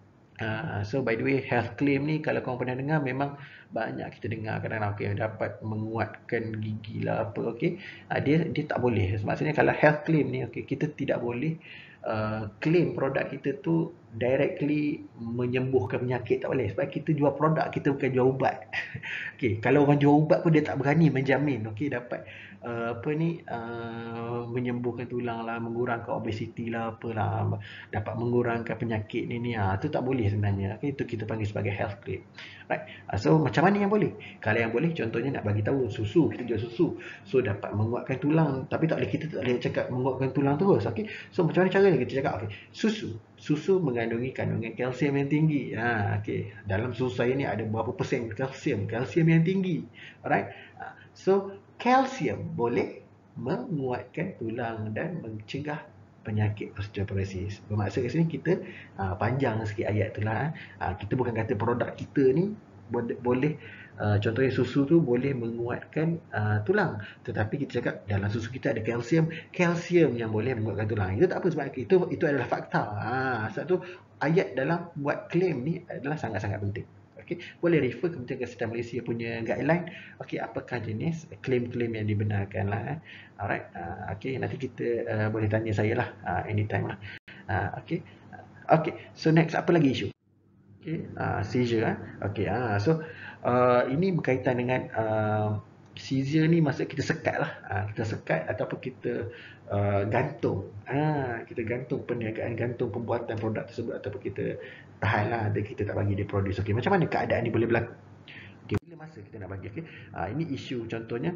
Uh, so by the way, health claim ni kalau korang pernah dengar, memang banyak kita dengar kadang-kadang, okay, dapat menguatkan gigi lah apa, okay. Uh, dia dia tak boleh. Maksudnya kalau health claim ni, okay, kita tidak boleh uh, claim produk kita tu directly menyembuhkan penyakit, tak boleh. Sebab kita jual produk, kita bukan jual ubat. Okay, kalau orang jual ubat pun dia tak berani menjamin, okay, dapat uh, apa ni uh, menyembuhkan tulang lah, mengurangkan obesiti lah, apalah, dapat mengurangkan penyakit ni ni. Ah, tu tak boleh sebenarnya. Okay, itu kita panggil sebagai health claim. Right. Uh, so macam mana yang boleh? Kalau yang boleh, contohnya nak bagi tahu susu, kita jual susu. So dapat menguatkan tulang, tapi tak boleh, kita tak boleh cakap menguatkan tulang terus. Okay. So macam mana caranya kita cakap? Okay, susu. Susu mengandungi kandungan kalsium yang tinggi. Ha, okay. Dalam susu saya ni ada berapa persen kalsium? Kalsium yang tinggi. Alright. Uh, so kalsium boleh menguatkan tulang dan mencegah penyakit osteoporosis. Bermaksud kat sini kita uh, panjang sikit ayat tu lah. Uh, kita bukan kata produk kita ni boleh, uh, contohnya susu tu boleh menguatkan uh, tulang. Tetapi kita cakap dalam susu kita ada kalsium, kalsium yang boleh menguatkan tulang. Itu tak apa, sebab itu itu adalah fakta. Ha, sebab tu ayat dalam buat claim ni adalah sangat-sangat penting. Okay, boleh refer Kementerian Kesihatan Malaysia punya guideline. Okey, apakah jenis klaim-klaim yang dibenarkan lah. Eh. Alright. Uh, Okey, nanti kita uh, boleh tanya saya lah uh, anytime lah. Uh, Okey. Okey. So next, apa lagi isu? Okey, uh, seizure. Eh. Okey. Uh, so uh, ini berkaitan dengan uh, seizure ni, maksud kita sekat lah. Uh, kita sekat ataupun kita uh, gantung. Uh, kita gantung perniagaan, gantung pembuatan produk tersebut, ataupun kita tahan lah, dan kita tak bagi dia produce. Okey, macam mana keadaan ni boleh berlaku? Okay, bila masa kita nak bagi? Okay. Uh, ini isu contohnya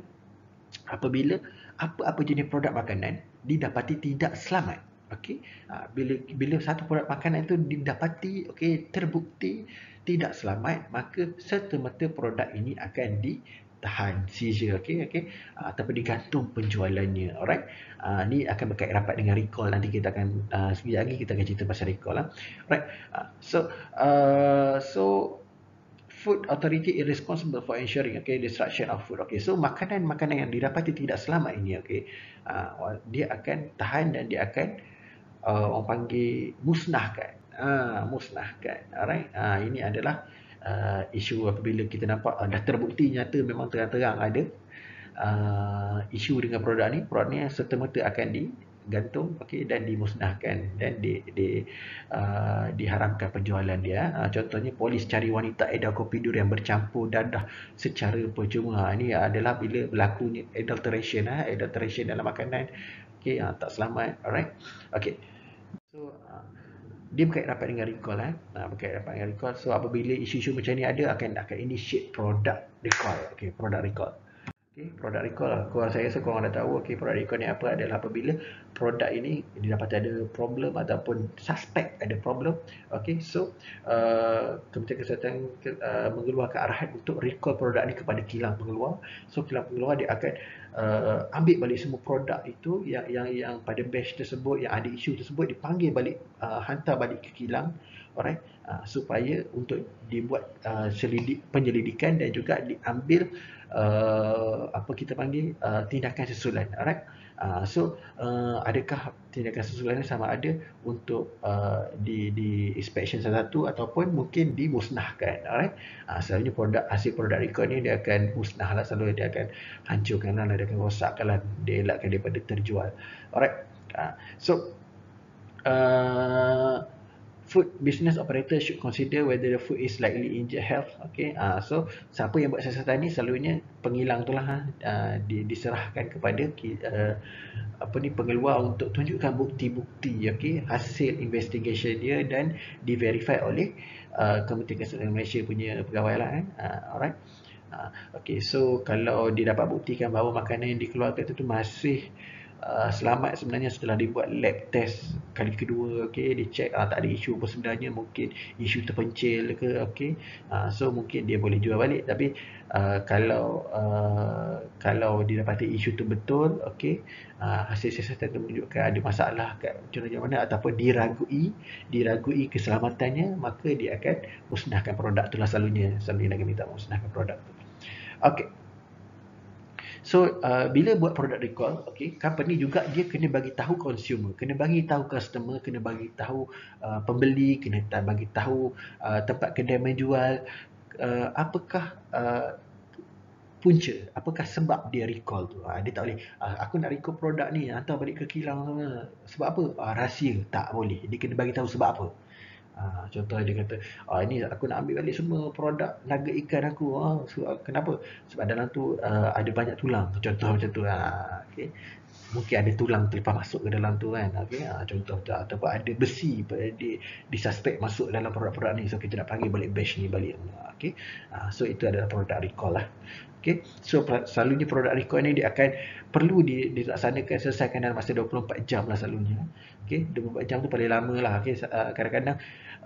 apabila apa-apa jenis produk makanan didapati tidak selamat. Okey, uh, bila bila satu produk makanan itu didapati, okey, terbukti tidak selamat, maka serta-merta produk ini akan ditahan, seizure, okey, okey, uh, ataupun digantung penjualannya. Alright. Uh, ni akan berkait rapat dengan recall. Nanti kita akan uh, sekejap lagi kita akan cerita pasal recall lah. Alright. Uh, so uh, so Food Authority is responsible for ensuring, okay, destruction of food. Okay, so makanan-makanan yang didapati tidak selamat ini, okay, uh, dia akan tahan dan dia akan uh, orang panggil musnahkan. Uh, musnahkan. Alright. Uh, ini adalah uh, isu apabila kita nampak uh, dah terbukti nyata memang terang-terang ada uh, isu dengan produk ni, produk ni serta-merta akan di gantung, okey, dan dimusnahkan dan di, di uh, diharamkan penjualan dia. Uh, contohnya, polis cari wanita edar kopi dur yang bercampur dadah secara percuma. Ini adalah bila berlaku adulteration, uh, adulteration dalam makanan, okey, uh, tak selamat. Alright. Okey. So uh, dia berkait rapat dengan recall, eh. Uh, berkait rapat dengan recall. So apabila isu-isu macam ni ada, akan akan initiate product recall, okey, product recall. Okay, produk recall lah. Korang, saya rasa korang dah tahu, okay, produk recall ni apa adalah apabila produk ini didapati ada problem ataupun suspek ada problem. Okay, so uh, Kementerian Kesihatan uh, mengeluarkan arahan untuk recall produk ni kepada kilang pengeluar. So kilang pengeluar dia akan uh, ambil balik semua produk itu yang yang yang pada batch tersebut yang ada isu tersebut, dipanggil balik, uh, hantar balik ke kilang, alright, uh, supaya untuk dibuat uh, selidik, penyelidikan dan juga diambil uh, apa kita panggil uh, tindakan susulan, alright. Uh, so uh, adakah tindakan susulan ini sama ada untuk uh, di di inspection satu ataupun mungkin dimusnahkan, alright. Uh, selalunya produk, hasil produk recall ni dia akan musnah lah, selalu dia akan hancurkan lah, dia akan rosakkan lah, dia elakkan daripada terjual, alright. Uh, so uh, food business operator should consider whether the food is likely injure health. Okay, uh, so siapa yang buat siasatan ni, selalunya pengilang tu lah, uh, di, diserahkan kepada uh, apa ni pengeluar untuk tunjukkan bukti-bukti, okay, hasil investigation dia dan di-verify oleh uh, Kementerian Kesihatan Malaysia punya pegawai lah kan. Uh, alright. Uh, okay, so kalau dia dapat buktikan bahawa makanan yang dikeluarkan itu tu masih Uh, selamat sebenarnya setelah dibuat lab test kali kedua, okey, dia check uh, tak ada isu apa sebenarnya, mungkin isu terpencil ke, okey, uh, so mungkin dia boleh jual balik. Tapi uh, kalau uh, kalau didapati isu tu betul, okey, uh, hasil siasatan tu menunjukkan ada masalah kat macam mana ataupun diragui diragui keselamatannya, maka dia akan musnahkan produk tu lah, selalunya selalunya akan minta musnahkan produk tu. Okey. So uh, bila buat product recall, okay, company juga dia kena bagi tahu consumer, kena bagi tahu customer, kena bagi tahu uh, pembeli, kena bagi tahu uh, tempat kedai menjual uh, apakah uh, punca, apakah sebab dia recall tu. Uh, dia tak boleh, uh, aku nak recall produk ni, hantar balik ke kilang sama. Sebab apa? Uh, rahsia, tak boleh. Dia kena bagi tahu sebab apa. Ha, contoh dia kata, oh, ini aku nak ambil balik semua produk nugget ikan aku. Ha, so, kenapa? Sebab dalam tu uh, ada banyak tulang. Contoh macam tu. Ha, okay. Mungkin ada tulang terlepas masuk ke dalam tu kan. Okay. Ha, contoh tu. Ataupun ada besi di, di suspek masuk dalam produk-produk ni. So kita nak panggil balik batch ni balik. Okay. Ha, so itu adalah produk recall lah. Okay. So selalunya produk recall ni dia akan perlu dilaksanakan, selesaikan dalam masa dua puluh empat jam lah selalunya. Okay. dua puluh empat jam tu paling lama lah. Okay. Kadang-kadang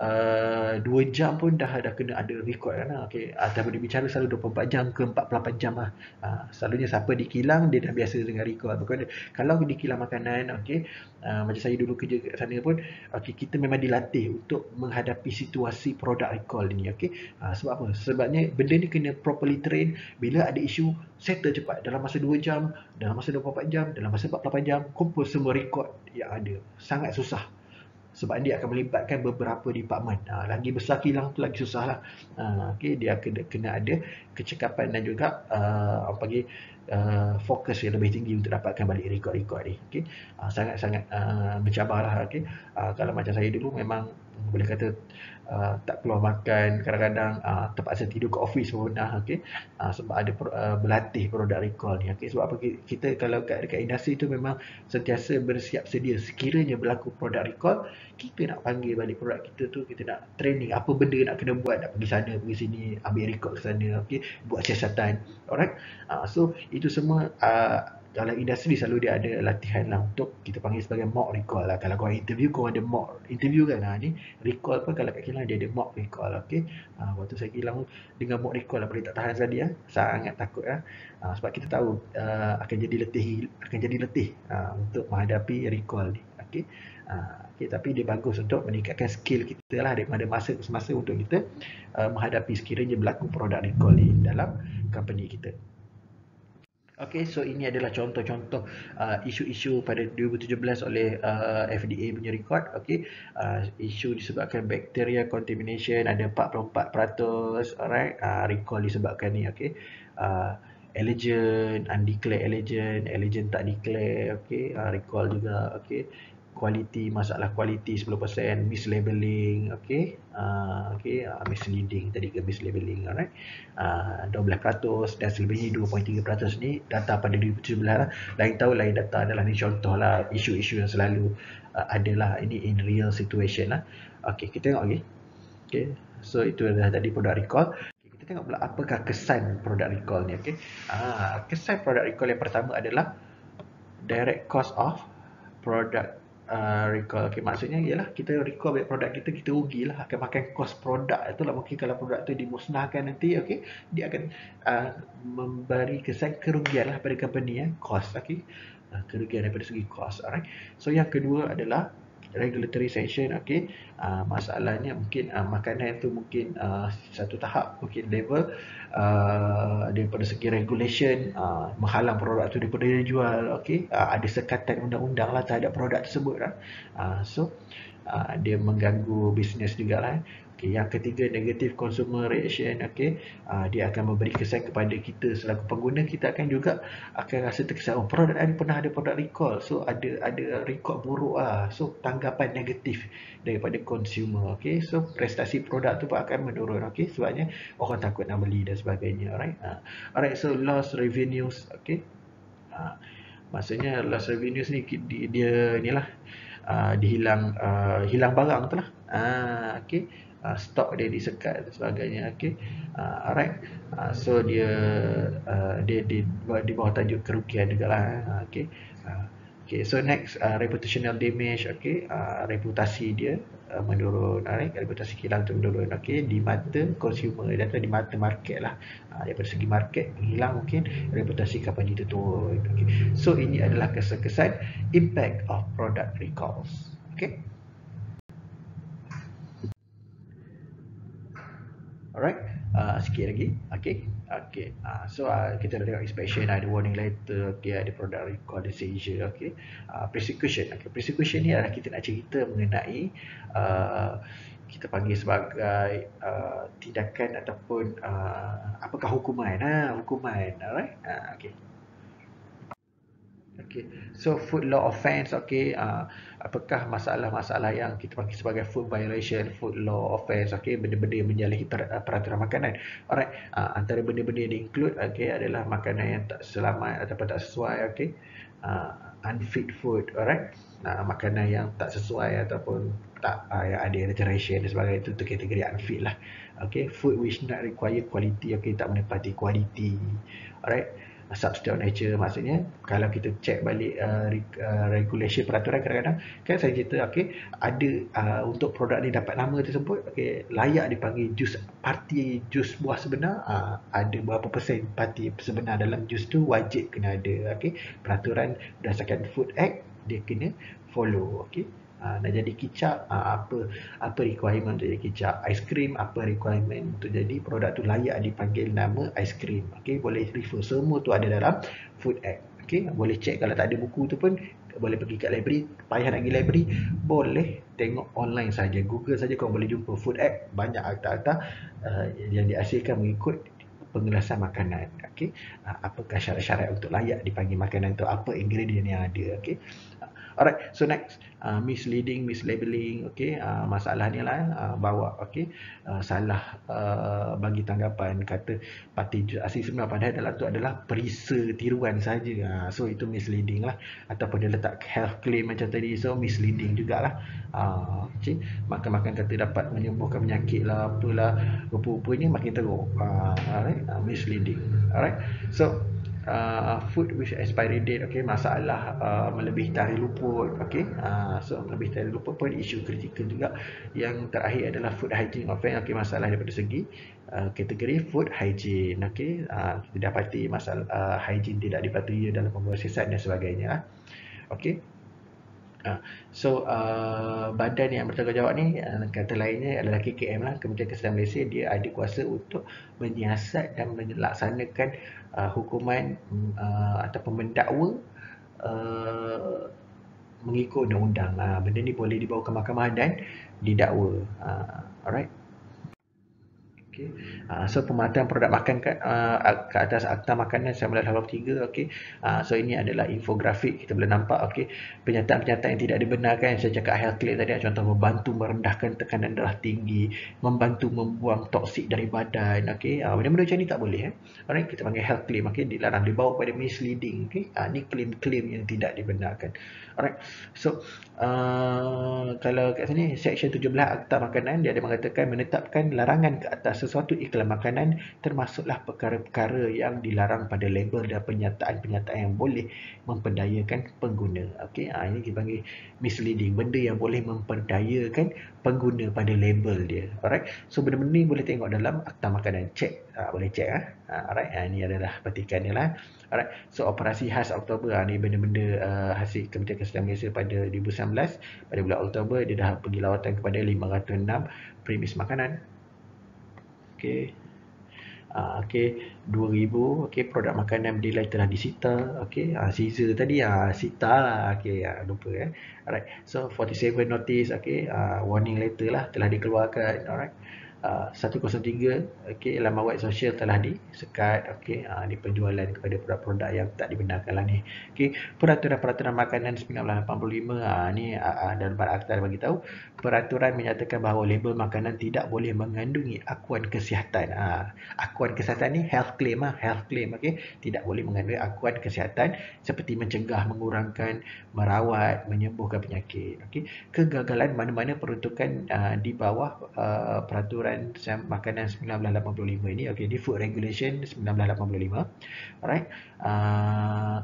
Uh, dua jam pun dah dah kena ada record kan. Okey, ataupun dia bicara selalu dua puluh empat jam ke empat puluh lapan jam lah. Uh, selalunya siapa di kilang dia dah biasa dengan record. Bukan, kalau di kilang makanan, okey, uh, macam saya dulu kerja kat sana pun, okey, kita memang dilatih untuk menghadapi situasi product recall ni, okey. Uh, sebab apa? Sebabnya benda ni kena properly train. Bila ada isu, settle cepat dalam masa dua jam, dalam masa dua puluh empat jam, dalam masa empat puluh lapan jam, kumpul semua record yang ada. Sangat susah. Sebab dia akan melibatkan beberapa department. Ha, lagi besar kilang tu lagi susah lah. Ha, okay, dia kena, kena ada kecekapan dan juga uh, apa panggil, uh, fokus yang lebih tinggi untuk dapatkan balik rekod-rekod ni. Okay. Ha, sangat-sangat uh, mencabar lah. Okay. Ha, kalau macam saya dulu memang boleh kata uh, tak keluar makan, kadang-kadang uh, terpaksa tidur ke office pun pernah, okay? uh, sebab ada uh, berlatih produk recall ni, okay? Sebab apa, kita kalau kat, dekat industri tu memang sentiasa bersiap sedia sekiranya berlaku produk recall, kita nak panggil balik produk kita tu, kita nak training apa benda nak kena buat, nak pergi sana pergi sini, ambil recall ke sana, okay? Buat siasatan, alright. uh, so itu semua uh, dalam industri selalu dia ada latihan lah untuk kita panggil sebagai mock recall lah. Kalau korang interview, korang ada mock interview kan. Ha, ni recall pun kalau kat kilang dia ada mock recall. Okay. Ha, waktu saya kilang dengan mock recall lah, boleh tak tahan sekali ya. Sangat takut lah. Ha, sebab kita tahu uh, akan jadi letih, akan jadi letih uh, untuk menghadapi recall ni. Okay. Ha, okay. Tapi dia bagus untuk meningkatkan skill kita lah daripada masa ke semasa untuk kita uh, menghadapi sekiranya berlaku produk recall ni dalam company kita. Okay, so ini adalah contoh-contoh uh, isu-isu pada dua ribu tujuh belas oleh uh, F D A punya record. Okay, uh, isu disebabkan bacteria contamination ada empat puluh empat peratus, alright. Uh, recall disebabkan ni, okay. Uh, allergen, undeclared allergen, allergen tak declare, okay. Uh, recall juga, okay. Quality, masalah quality sepuluh peratus, mislabeling, okay. Uh, okay, uh, misleading tadi ke mislabeling, alright. Uh, dua belas peratus dan selebihnya dua perpuluhan tiga peratus ni data pada dua ribu tujuh belas lah. Lain tahu lain data adalah ni contoh lah isu-isu yang selalu uh, adalah ini in real situation lah. Okay, kita tengok lagi. Okay, so itu adalah tadi product recall. Okay, kita kita tengok pula apakah kesan product recall ni. Okay? Ah, kesan product recall yang pertama adalah direct cost of product uh, recall. Okay, maksudnya ialah kita recall balik produk kita, kita rugilah, akan makan cost produk itulah. Mungkin kalau produk tu dimusnahkan nanti, okay, dia akan uh, memberi kesan kerugian lah pada company, eh, cost, okay, uh, kerugian daripada segi cost. Alright. So yang kedua adalah regulatory sanction. Okay, uh, masalahnya mungkin uh, makanan tu mungkin uh, satu tahap, mungkin level uh, daripada segi regulation uh, menghalang produk tu daripada dijual. Okay, uh, ada sekatan undang-undang lah terhadap produk tersebut lah. Uh, so uh, dia mengganggu bisnes juga lah. Okay, yang ketiga, negative consumer reaction. Okay, uh, dia akan memberi kesan kepada kita selaku pengguna, kita akan juga akan rasa terkesan, oh, produk ni pernah ada produk recall, so ada ada record buruk lah. So tanggapan negatif daripada consumer. Okay, so prestasi produk tu pun akan menurun. Okay, sebabnya orang takut nak beli dan sebagainya. Alright, uh, alright. So lost revenues. Okay, uh, maksudnya lost revenues ni dia, dia ni lah, uh, dihilang uh, hilang barang tu lah. Uh, okay, uh, stok dia disekat dan sebagainya. Okay, uh, alright. Uh, so dia uh, dia di, di bawah tajuk kerugian juga lah. Uh, okay. Uh, okay, so next, uh, reputational damage. Okay, uh, reputasi dia uh, menurun. Alright, reputasi kilang tu menurun. Okay, di mata consumer dan di mata market lah. Uh, daripada segi market hilang, mungkin reputasi company itu turun. Okay. So ini adalah kesan-kesan impact of product recalls. Okay. Alright, uh, sikit lagi. Okay, okay. Uh, so uh, kita dah tengok inspection, ada warning letter, okay, ada product recall, ada seizure. Okay, uh, prosecution. Okay, prosecution ni adalah kita nak cerita mengenai uh, kita panggil sebagai uh, tindakan ataupun uh, apakah hukuman. Ha, hukuman. Alright, uh, okay. Okay, so food law offence. Okay, uh, apakah masalah-masalah yang kita panggil sebagai food violation, food law offence. Okay, benda-benda yang menyalahi peraturan makanan. Alright, uh, antara benda-benda yang di-include, okay, adalah makanan yang tak selamat ataupun tak sesuai. Okay, uh, unfit food. Alright, uh, makanan yang tak sesuai ataupun tak uh, yang ada alteration dan sebagainya, itu, itu kategori unfit lah. Okay, food which not require quality. Okay, tak menepati quality. Alright, substance of nature, maksudnya kalau kita cek balik uh, uh, regulation peraturan, kadang-kadang kan saya cerita, okay, ada uh, untuk produk ni dapat nama tersebut, okay, layak dipanggil jus parti jus buah sebenar, uh, ada berapa persen parti sebenar dalam jus tu, wajib kena ada. Okay, peraturan berdasarkan Food Act dia kena follow. Okay, Uh, nak jadi kicap, uh, apa apa requirement untuk jadi kicap. Aiskrim, apa requirement untuk jadi produk tu layak dipanggil nama aiskrim. Okay, boleh refer, semua tu ada dalam Food Act. Okay, boleh check. Kalau tak ada buku tu pun boleh pergi kat library. Payah nak pergi library, boleh tengok online saja, Google saja, kau boleh jumpa Food Act. Banyak akta-akta uh, yang dihasilkan mengikut pengelasan makanan. Okay, uh, apakah syarat-syarat untuk layak dipanggil makanan tu, apa ingredient yang ada. Okay, alright, so next, uh, misleading, mislabeling. Okay, uh, masalah ni lah, uh, bawa, okay, uh, salah uh, bagi tanggapan, kata parti jus asli sebenar padahal dalam tu adalah perisa tiruan saja. Uh, so itu misleading lah. Ataupun dia letak health claim macam tadi, so misleading jugalah. Uh, okay, makan-makan kata dapat menyembuhkan penyakit lah, apalah, rupa-rupanya makin teruk. Uh, alright, uh, misleading. Alright, so Uh, food which expiry date. Okay, masalah uh, melebihi tarikh luput. Okay, uh, so melebihi tarikh luput pun isu kritikal juga. Yang terakhir adalah food hygiene offence. Okay, masalah daripada segi uh, kategori food hygiene. Okay, uh, kita dapati masalah uh, hygiene tidak dipatuhi dalam pemrosesan dan sebagainya. Okay, Uh, so uh, badan yang bertanggungjawab ni, uh, kata lainnya adalah K K M lah, Kementerian Kesihatan Malaysia. Dia ada kuasa untuk menyiasat dan melaksanakan uh, hukuman uh, ataupun mendakwa uh, mengikut undang-undang. Uh, benda ni boleh dibawa ke mahkamah dan didakwa. Uh, alright. Okay. Uh, so pematang produk makan kat, uh, ke atas Akta Makanan seribu sembilan ratus lapan puluh tiga. Okay. Uh, so ini adalah infografik, kita boleh nampak. Okay. Pernyataan-pernyataan yang tidak dibenarkan, saya cakap health claim tadi, contoh membantu merendahkan tekanan darah tinggi, membantu membuang toksik dari badan. Okay. Uh, benda-benda macam ni tak boleh. Eh. Alright, kita panggil health claim. Okay. Dilarang, dibawa pada misleading. Okay. Uh, ni claim-claim yang tidak dibenarkan. Alright. So uh, kalau kat sini section tujuh belas Akta Makanan, dia ada mengatakan menetapkan larangan ke atas sesuatu iklan makanan termasuklah perkara-perkara yang dilarang pada label dan penyataan-penyataan yang boleh memperdayakan pengguna. Okey, ha, ini kita panggil misleading, benda yang boleh memperdayakan pengguna pada label dia. Alright, so benda-benda ni boleh tengok dalam akta makanan. Cek, ha, boleh cek. Ha? Ha, alright, ha, ini adalah petikan dia lah. Alright, so operasi khas Oktober, ha, ni benda-benda uh, hasil Kementerian Kesihatan Malaysia pada dua ribu sembilan belas. Pada bulan Oktober, dia dah pergi lawatan kepada lima ratus enam premis makanan. Okey. Uh, okey, dua ribu, okey, produk makanan bernilai telah disita. Okey, uh, Caesar tadi ah uh, sita lah. Okey, uh, lupa eh. Alright. So forty-seven notice, okey, uh, warning letter lah telah dikeluarkan. Alright. Uh, seratus tiga, okey, laman web sosial telah disekat, okey, uh, di penjualan kepada produk-produk yang tak dibenarkan lah ni. Okey, peraturan-peraturan makanan seribu sembilan ratus lapan puluh lima, uh, ni uh, dalam akta bagi tahu peraturan menyatakan bahawa label makanan tidak boleh mengandungi akuan kesihatan. Uh, akuan kesihatan ni health claim ah, health claim, okey, tidak boleh mengandungi akuan kesihatan seperti mencegah, mengurangkan, merawat, menyembuhkan penyakit. Okey, kegagalan mana-mana peruntukan uh, di bawah uh, peraturan makanan seribu sembilan ratus lapan puluh lima ini, okey, di Food Regulation seribu sembilan ratus lapan puluh lima. Alright. Uh,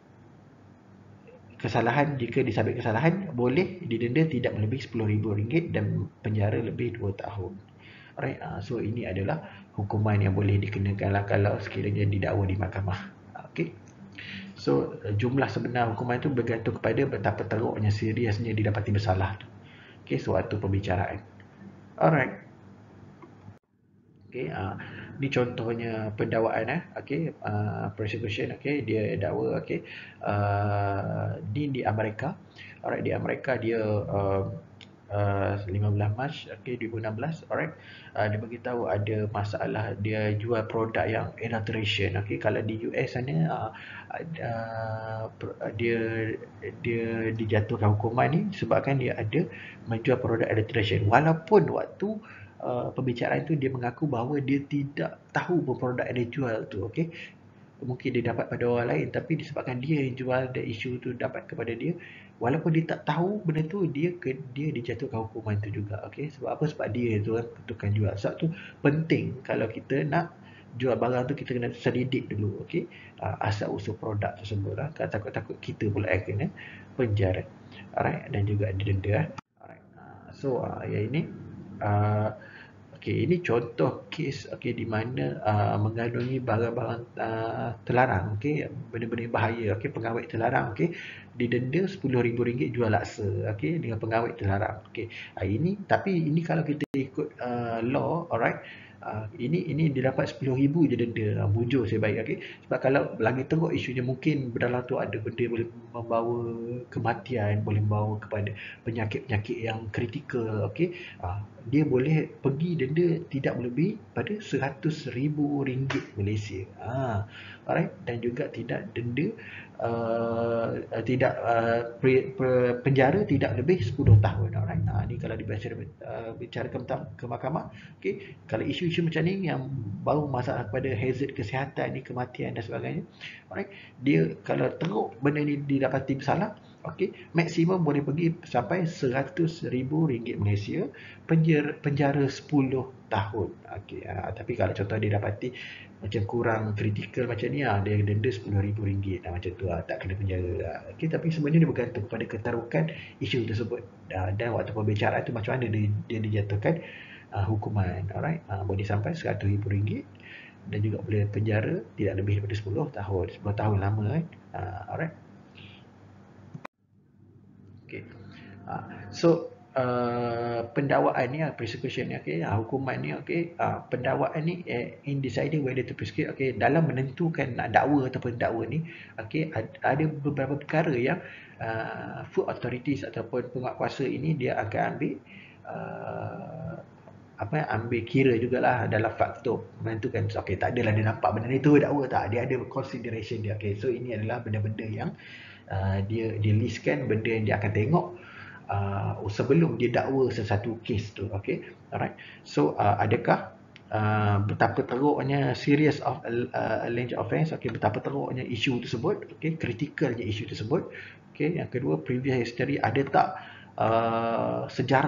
kesalahan, jika disabit kesalahan, boleh didenda tidak melebihi sepuluh ribu ringgit dan penjara lebih dua tahun. Alright. Uh, so ini adalah hukuman yang boleh dikenakan lah kalau sekiranya didakwa di mahkamah. Okey. So jumlah sebenar hukuman itu bergantung kepada betapa teruknya, seriusnya didapati bersalah. Okey, suatu pembicaraan. Alright. Okey, uh, ni contohnya pendakwaan eh. Okey, uh, prosecution, okey, dia dakwa, okey. Uh, ni di Amerika. Alright, di Amerika dia uh, uh, lima belas Mac, okey, dua ribu enam belas. Alright. Uh, dia bagi tahu ada masalah dia jual produk yang adulteration. Okey, kalau di U S sana uh, uh, dia dia dijatuhkan hukuman ni sebabkan dia ada menjual produk adulteration. Walaupun waktu Uh, pembicaraan itu dia mengaku bahawa dia tidak tahu produk yang dia jual tu, okey. Mungkin dia dapat pada orang lain, tapi disebabkan dia yang jual dan isu tu dapat kepada dia, walaupun dia tak tahu benda tu, dia ke, dia dijatuhkan hukuman tu juga, okey. Sebab apa? Sebab dia tu kan tukang jual. Sebab tu penting kalau kita nak jual barang tu, kita kena selidik dulu, okey. Uh, asal usul produk tersebut lah. Kalau takut-takut kita pula yang kena penjara. Alright, dan juga didenda. Alright. Uh, so uh, yang ini Uh, Okey, ini contoh kes, okey, di mana uh, mengandungi barang-barang uh, terlarang, okey, benda-benda bahaya, okey, pengawet terlarang, okey, didenda sepuluh ribu ringgit jual laksa, okey, dengan pengawet terlarang. Okey, uh, ini tapi ini kalau kita ikut uh, law, alright. Uh, ini ini dia dapat sepuluh ribu je denda. Uh, bujur saya baik, okey. Sebab kalau lagi teruk isunya, mungkin dalam tu ada benda boleh membawa kematian, boleh membawa kepada penyakit-penyakit yang kritikal, okey. Uh, dia boleh pergi denda tidak melebihi pada seratus ribu ringgit Malaysia. Ha, alright, dan juga tidak denda uh, tidak uh, pre, pre, penjara tidak lebih sepuluh tahun. Alright. Ha, ni kalau dibaca uh, bicara ke, ke mahkamah, okey, kalau isu-isu macam ni yang baru masalah kepada hazard kesihatan ni, kematian dan sebagainya, alright, dia kalau teruk benda ni didapati bersalah, okey, maksimum boleh pergi sampai seratus ribu ringgit Malaysia, penjara, penjara sepuluh tahun. Okey, uh, tapi kalau contoh dia dapati macam kurang kritikal macam ni, uh, dia denda sepuluh ribu ringgit, uh, macam tu, uh, tak kena penjara. Uh, okey, tapi sebenarnya dia bergantung kepada keterukan isu tersebut. Uh, dan waktu pembicaraan tu macam mana dia, dia dijatuhkan uh, hukuman. Alright, uh, boleh sampai seratus ribu ringgit dan juga boleh penjara tidak lebih daripada sepuluh tahun. sepuluh tahun lama kan. Uh, alright. Okay. Uh, so uh, pendakwaan ni, uh, prosecution ni, okay, uh, hukuman ni, okay, uh, pendakwaan ni uh, in deciding whether to prosecute, okay, dalam menentukan nak dakwa ataupun dakwa ni, okay, ada, ada beberapa perkara yang uh, food authorities ataupun penguatkuasa ini dia akan ambil uh, apa ambil kira jugalah dalam faktor menentukan. So, okay, tak adalah dia nampak benda ni tu dakwa, tak, dia ada consideration dia. Okay, so ini adalah benda-benda yang Uh, dia dia listkan, benda yang dia akan tengok uh, sebelum dia dakwa sesuatu kes tu. Okay, alright. So uh, adakah uh, betapa teruknya serious of uh, alleged offence, okay, betapa teruknya isu tersebut, okay, kritikalnya isu tersebut. Okay, yang kedua, previous history, ada tak uh, sejarah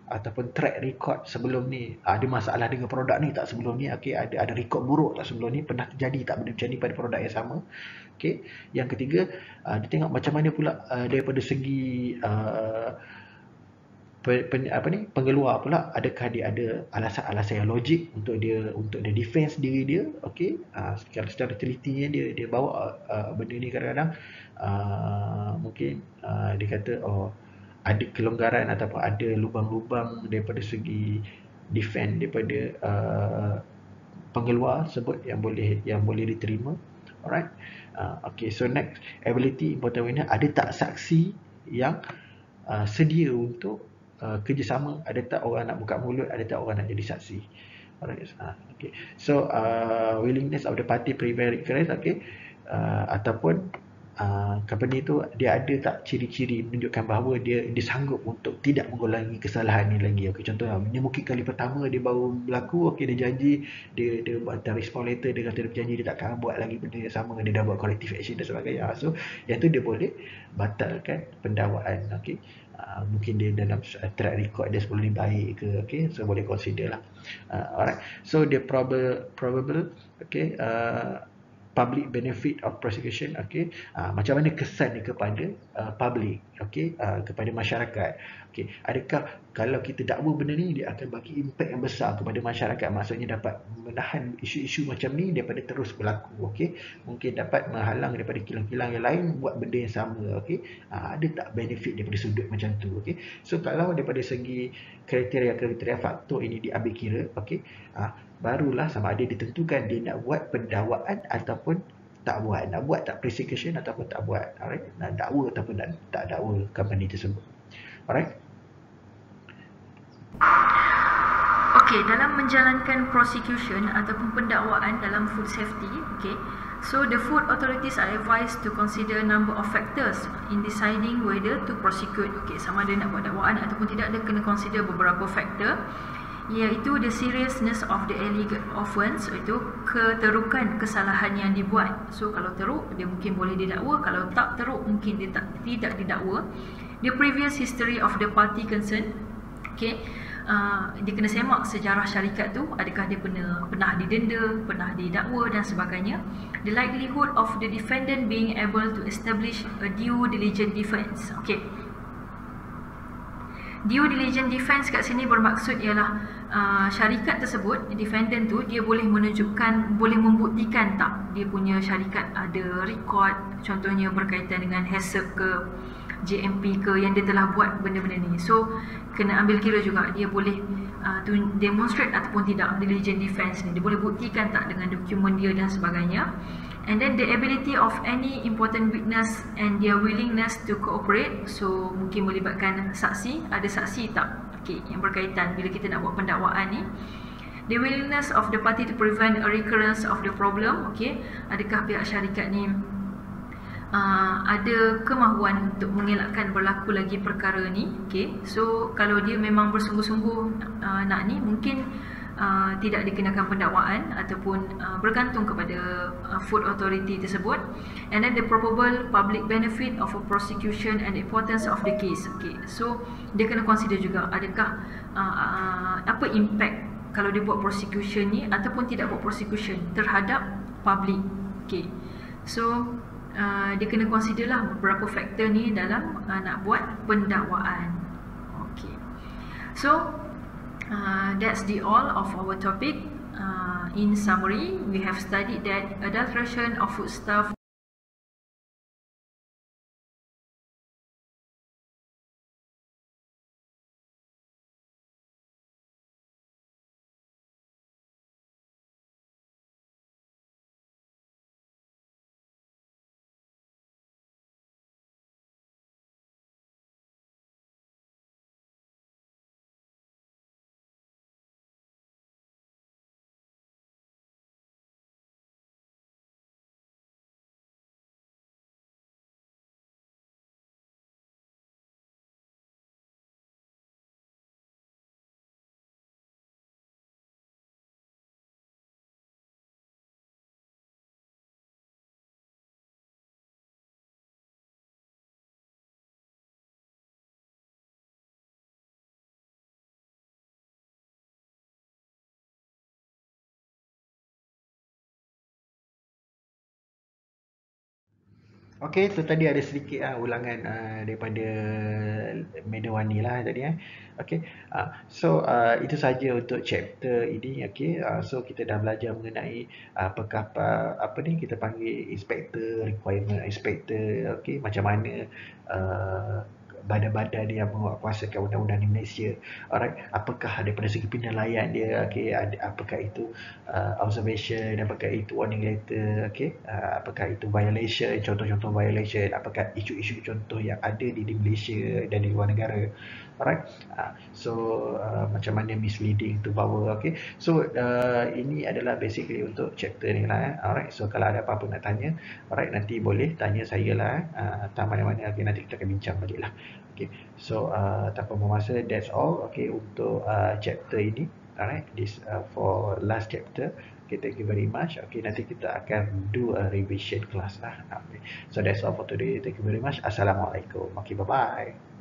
ataupun track record sebelum ni, ada masalah dengan produk ni tak sebelum ni, okey, ada ada record buruk tak sebelum ni, pernah terjadi tak benda macam ni pada produk yang sama. Okey, yang ketiga, uh, dia tengok macam mana pula uh, daripada segi uh, pe, pe, apa ni pengeluar pula, adakah dia ada alasan-alasan yang logik untuk dia untuk dia defense diri dia. Okey, uh, secara secara telitinya dia dia bawa uh, benda ni kadang-kadang uh, mungkin uh, dia kata oh ada kelonggaran ataupun ada lubang-lubang daripada segi defend daripada uh, pengeluar sebut yang boleh yang boleh diterima. Alright. Uh, okay, so next, ability important winner, ada tak saksi yang uh, sedia untuk uh, kerjasama, ada tak orang nak buka mulut, ada tak orang nak jadi saksi. Alright. Uh, okay. So uh, willingness of the party prevent recurrence, okay, uh, ataupun Uh, company tu dia ada tak ciri-ciri menunjukkan bahawa dia dia sanggup untuk tidak mengulangi kesalahan ni lagi. Okey, contohnya ini mungkin kali pertama dia baru berlaku, okey, dia janji dia dia buat respond letter, dia kata dia berjanji dia takkan buat lagi benda yang sama, dia dah buat corrective action dan sebagainya. So yang tu dia boleh batalkan pendakwaan. Okey, uh, mungkin dia dalam track record dia sebelum ni baik ke, okey, so boleh consider lah. Uh, alright, so dia probable probable okey, uh, public benefit of prosecution, okey, uh, macam mana kesan dia kepada uh, public, okey, uh, kepada masyarakat. Okey, adakah kalau kita dakwa benda ni dia akan bagi impak yang besar kepada masyarakat, maksudnya dapat menahan isu-isu macam ni daripada terus berlaku. Okey, mungkin dapat menghalang daripada kilang-kilang yang lain buat benda yang sama. Okey, uh, ada tak benefit daripada sudut macam tu. Okey, so kalau daripada segi kriteria-kriteria faktor ini diambil kira, okey, uh, barulah sama ada ditentukan dia nak buat pendakwaan ataupun tak buat, nak buat tak prosecution ataupun tak buat. Alright, nak dakwa ataupun nak, tak dakwa company tersebut. Alright. Okey, dalam menjalankan prosecution ataupun pendakwaan dalam food safety, okey, so the food authorities are advised to consider number of factors in deciding whether to prosecute. Okey, sama ada nak buat dakwaan ataupun tidak, dia kena consider beberapa faktor, iaitu the seriousness of the alleged offence, iaitu keterukan kesalahan yang dibuat. So kalau teruk dia mungkin boleh didakwa, kalau tak teruk mungkin dia tak, tidak didakwa. The previous history of the party concerned, okay, uh, dia kena semak sejarah syarikat tu, adakah dia pernah pernah didenda, pernah didakwa dan sebagainya. The likelihood of the defendant being able to establish a due diligent defence. Okay, due diligent defence kat sini bermaksud ialah uh, syarikat tersebut, defendant tu, dia boleh menunjukkan, boleh membuktikan tak dia punya syarikat ada record, contohnya berkaitan dengan HACCP ke, J M P ke, yang dia telah buat benda-benda ni. So kena ambil kira juga dia boleh uh, to demonstrate ataupun tidak diligent defence ni, dia boleh buktikan tak dengan dokumen dia dan sebagainya. And then the ability of any important witness and their willingness to cooperate. So mungkin melibatkan saksi, ada saksi tak, okay, yang berkaitan bila kita nak buat pendakwaan ni. The willingness of the party to prevent a recurrence of the problem. Okay, adakah pihak syarikat ni uh, ada kemahuan untuk mengelakkan berlaku lagi perkara ni. Okay, so kalau dia memang bersungguh-sungguh uh, nak ni, mungkin Uh, tidak dikenakan pendakwaan ataupun uh, bergantung kepada uh, food authority tersebut. And then the probable public benefit of a prosecution and the importance of the case. Okay, so dia kena consider juga adakah uh, uh, apa impact kalau dia buat prosecution ni ataupun tidak buat prosecution terhadap public. Okay, so uh, dia kena consider lah beberapa faktor ni dalam uh, nak buat pendakwaan. Okay, so Uh, that's the all of our topic. Uh, in summary, we have studied that adulteration of foodstuff Okey, tu tadi ada sedikit ah ulangan ah, daripada Madam Wani lah tadi eh. Okey. Ah, so ah, itu saja untuk chapter ini okey. Ah, so kita dah belajar mengenai apakah apa, apa ni kita panggil inspector, requirement inspector, okey, macam mana uh, badan-badan yang menguatkuasakan undang-undang di Malaysia. Alright, apakah daripada segi penilaian dia, okey, ada apakah itu uh, observation, apakah itu warning letter, okey, uh, apakah itu violation, contoh-contoh violation, apakah isu-isu contoh yang ada di, di Malaysia dan di luar negara. Alright, uh, so uh, macam mana misleading to power, okey. So uh, ini adalah basically untuk chapter ni lah. Eh. Alright, so kalau ada apa-apa nak tanya, alright, nanti boleh tanya saya lah. Eh. Uh, tak mana-mana, okay, nanti kita akan bincang balik lah. Okay, so uh, tanpa memasa, that's all. Okay, untuk uh, chapter ini. Alright, this uh, for last chapter. Okay, thank you very much. Okay, nanti kita akan do a revision class lah. Okay, so that's all for today. Thank you very much. Assalamualaikum. Okay, bye-bye.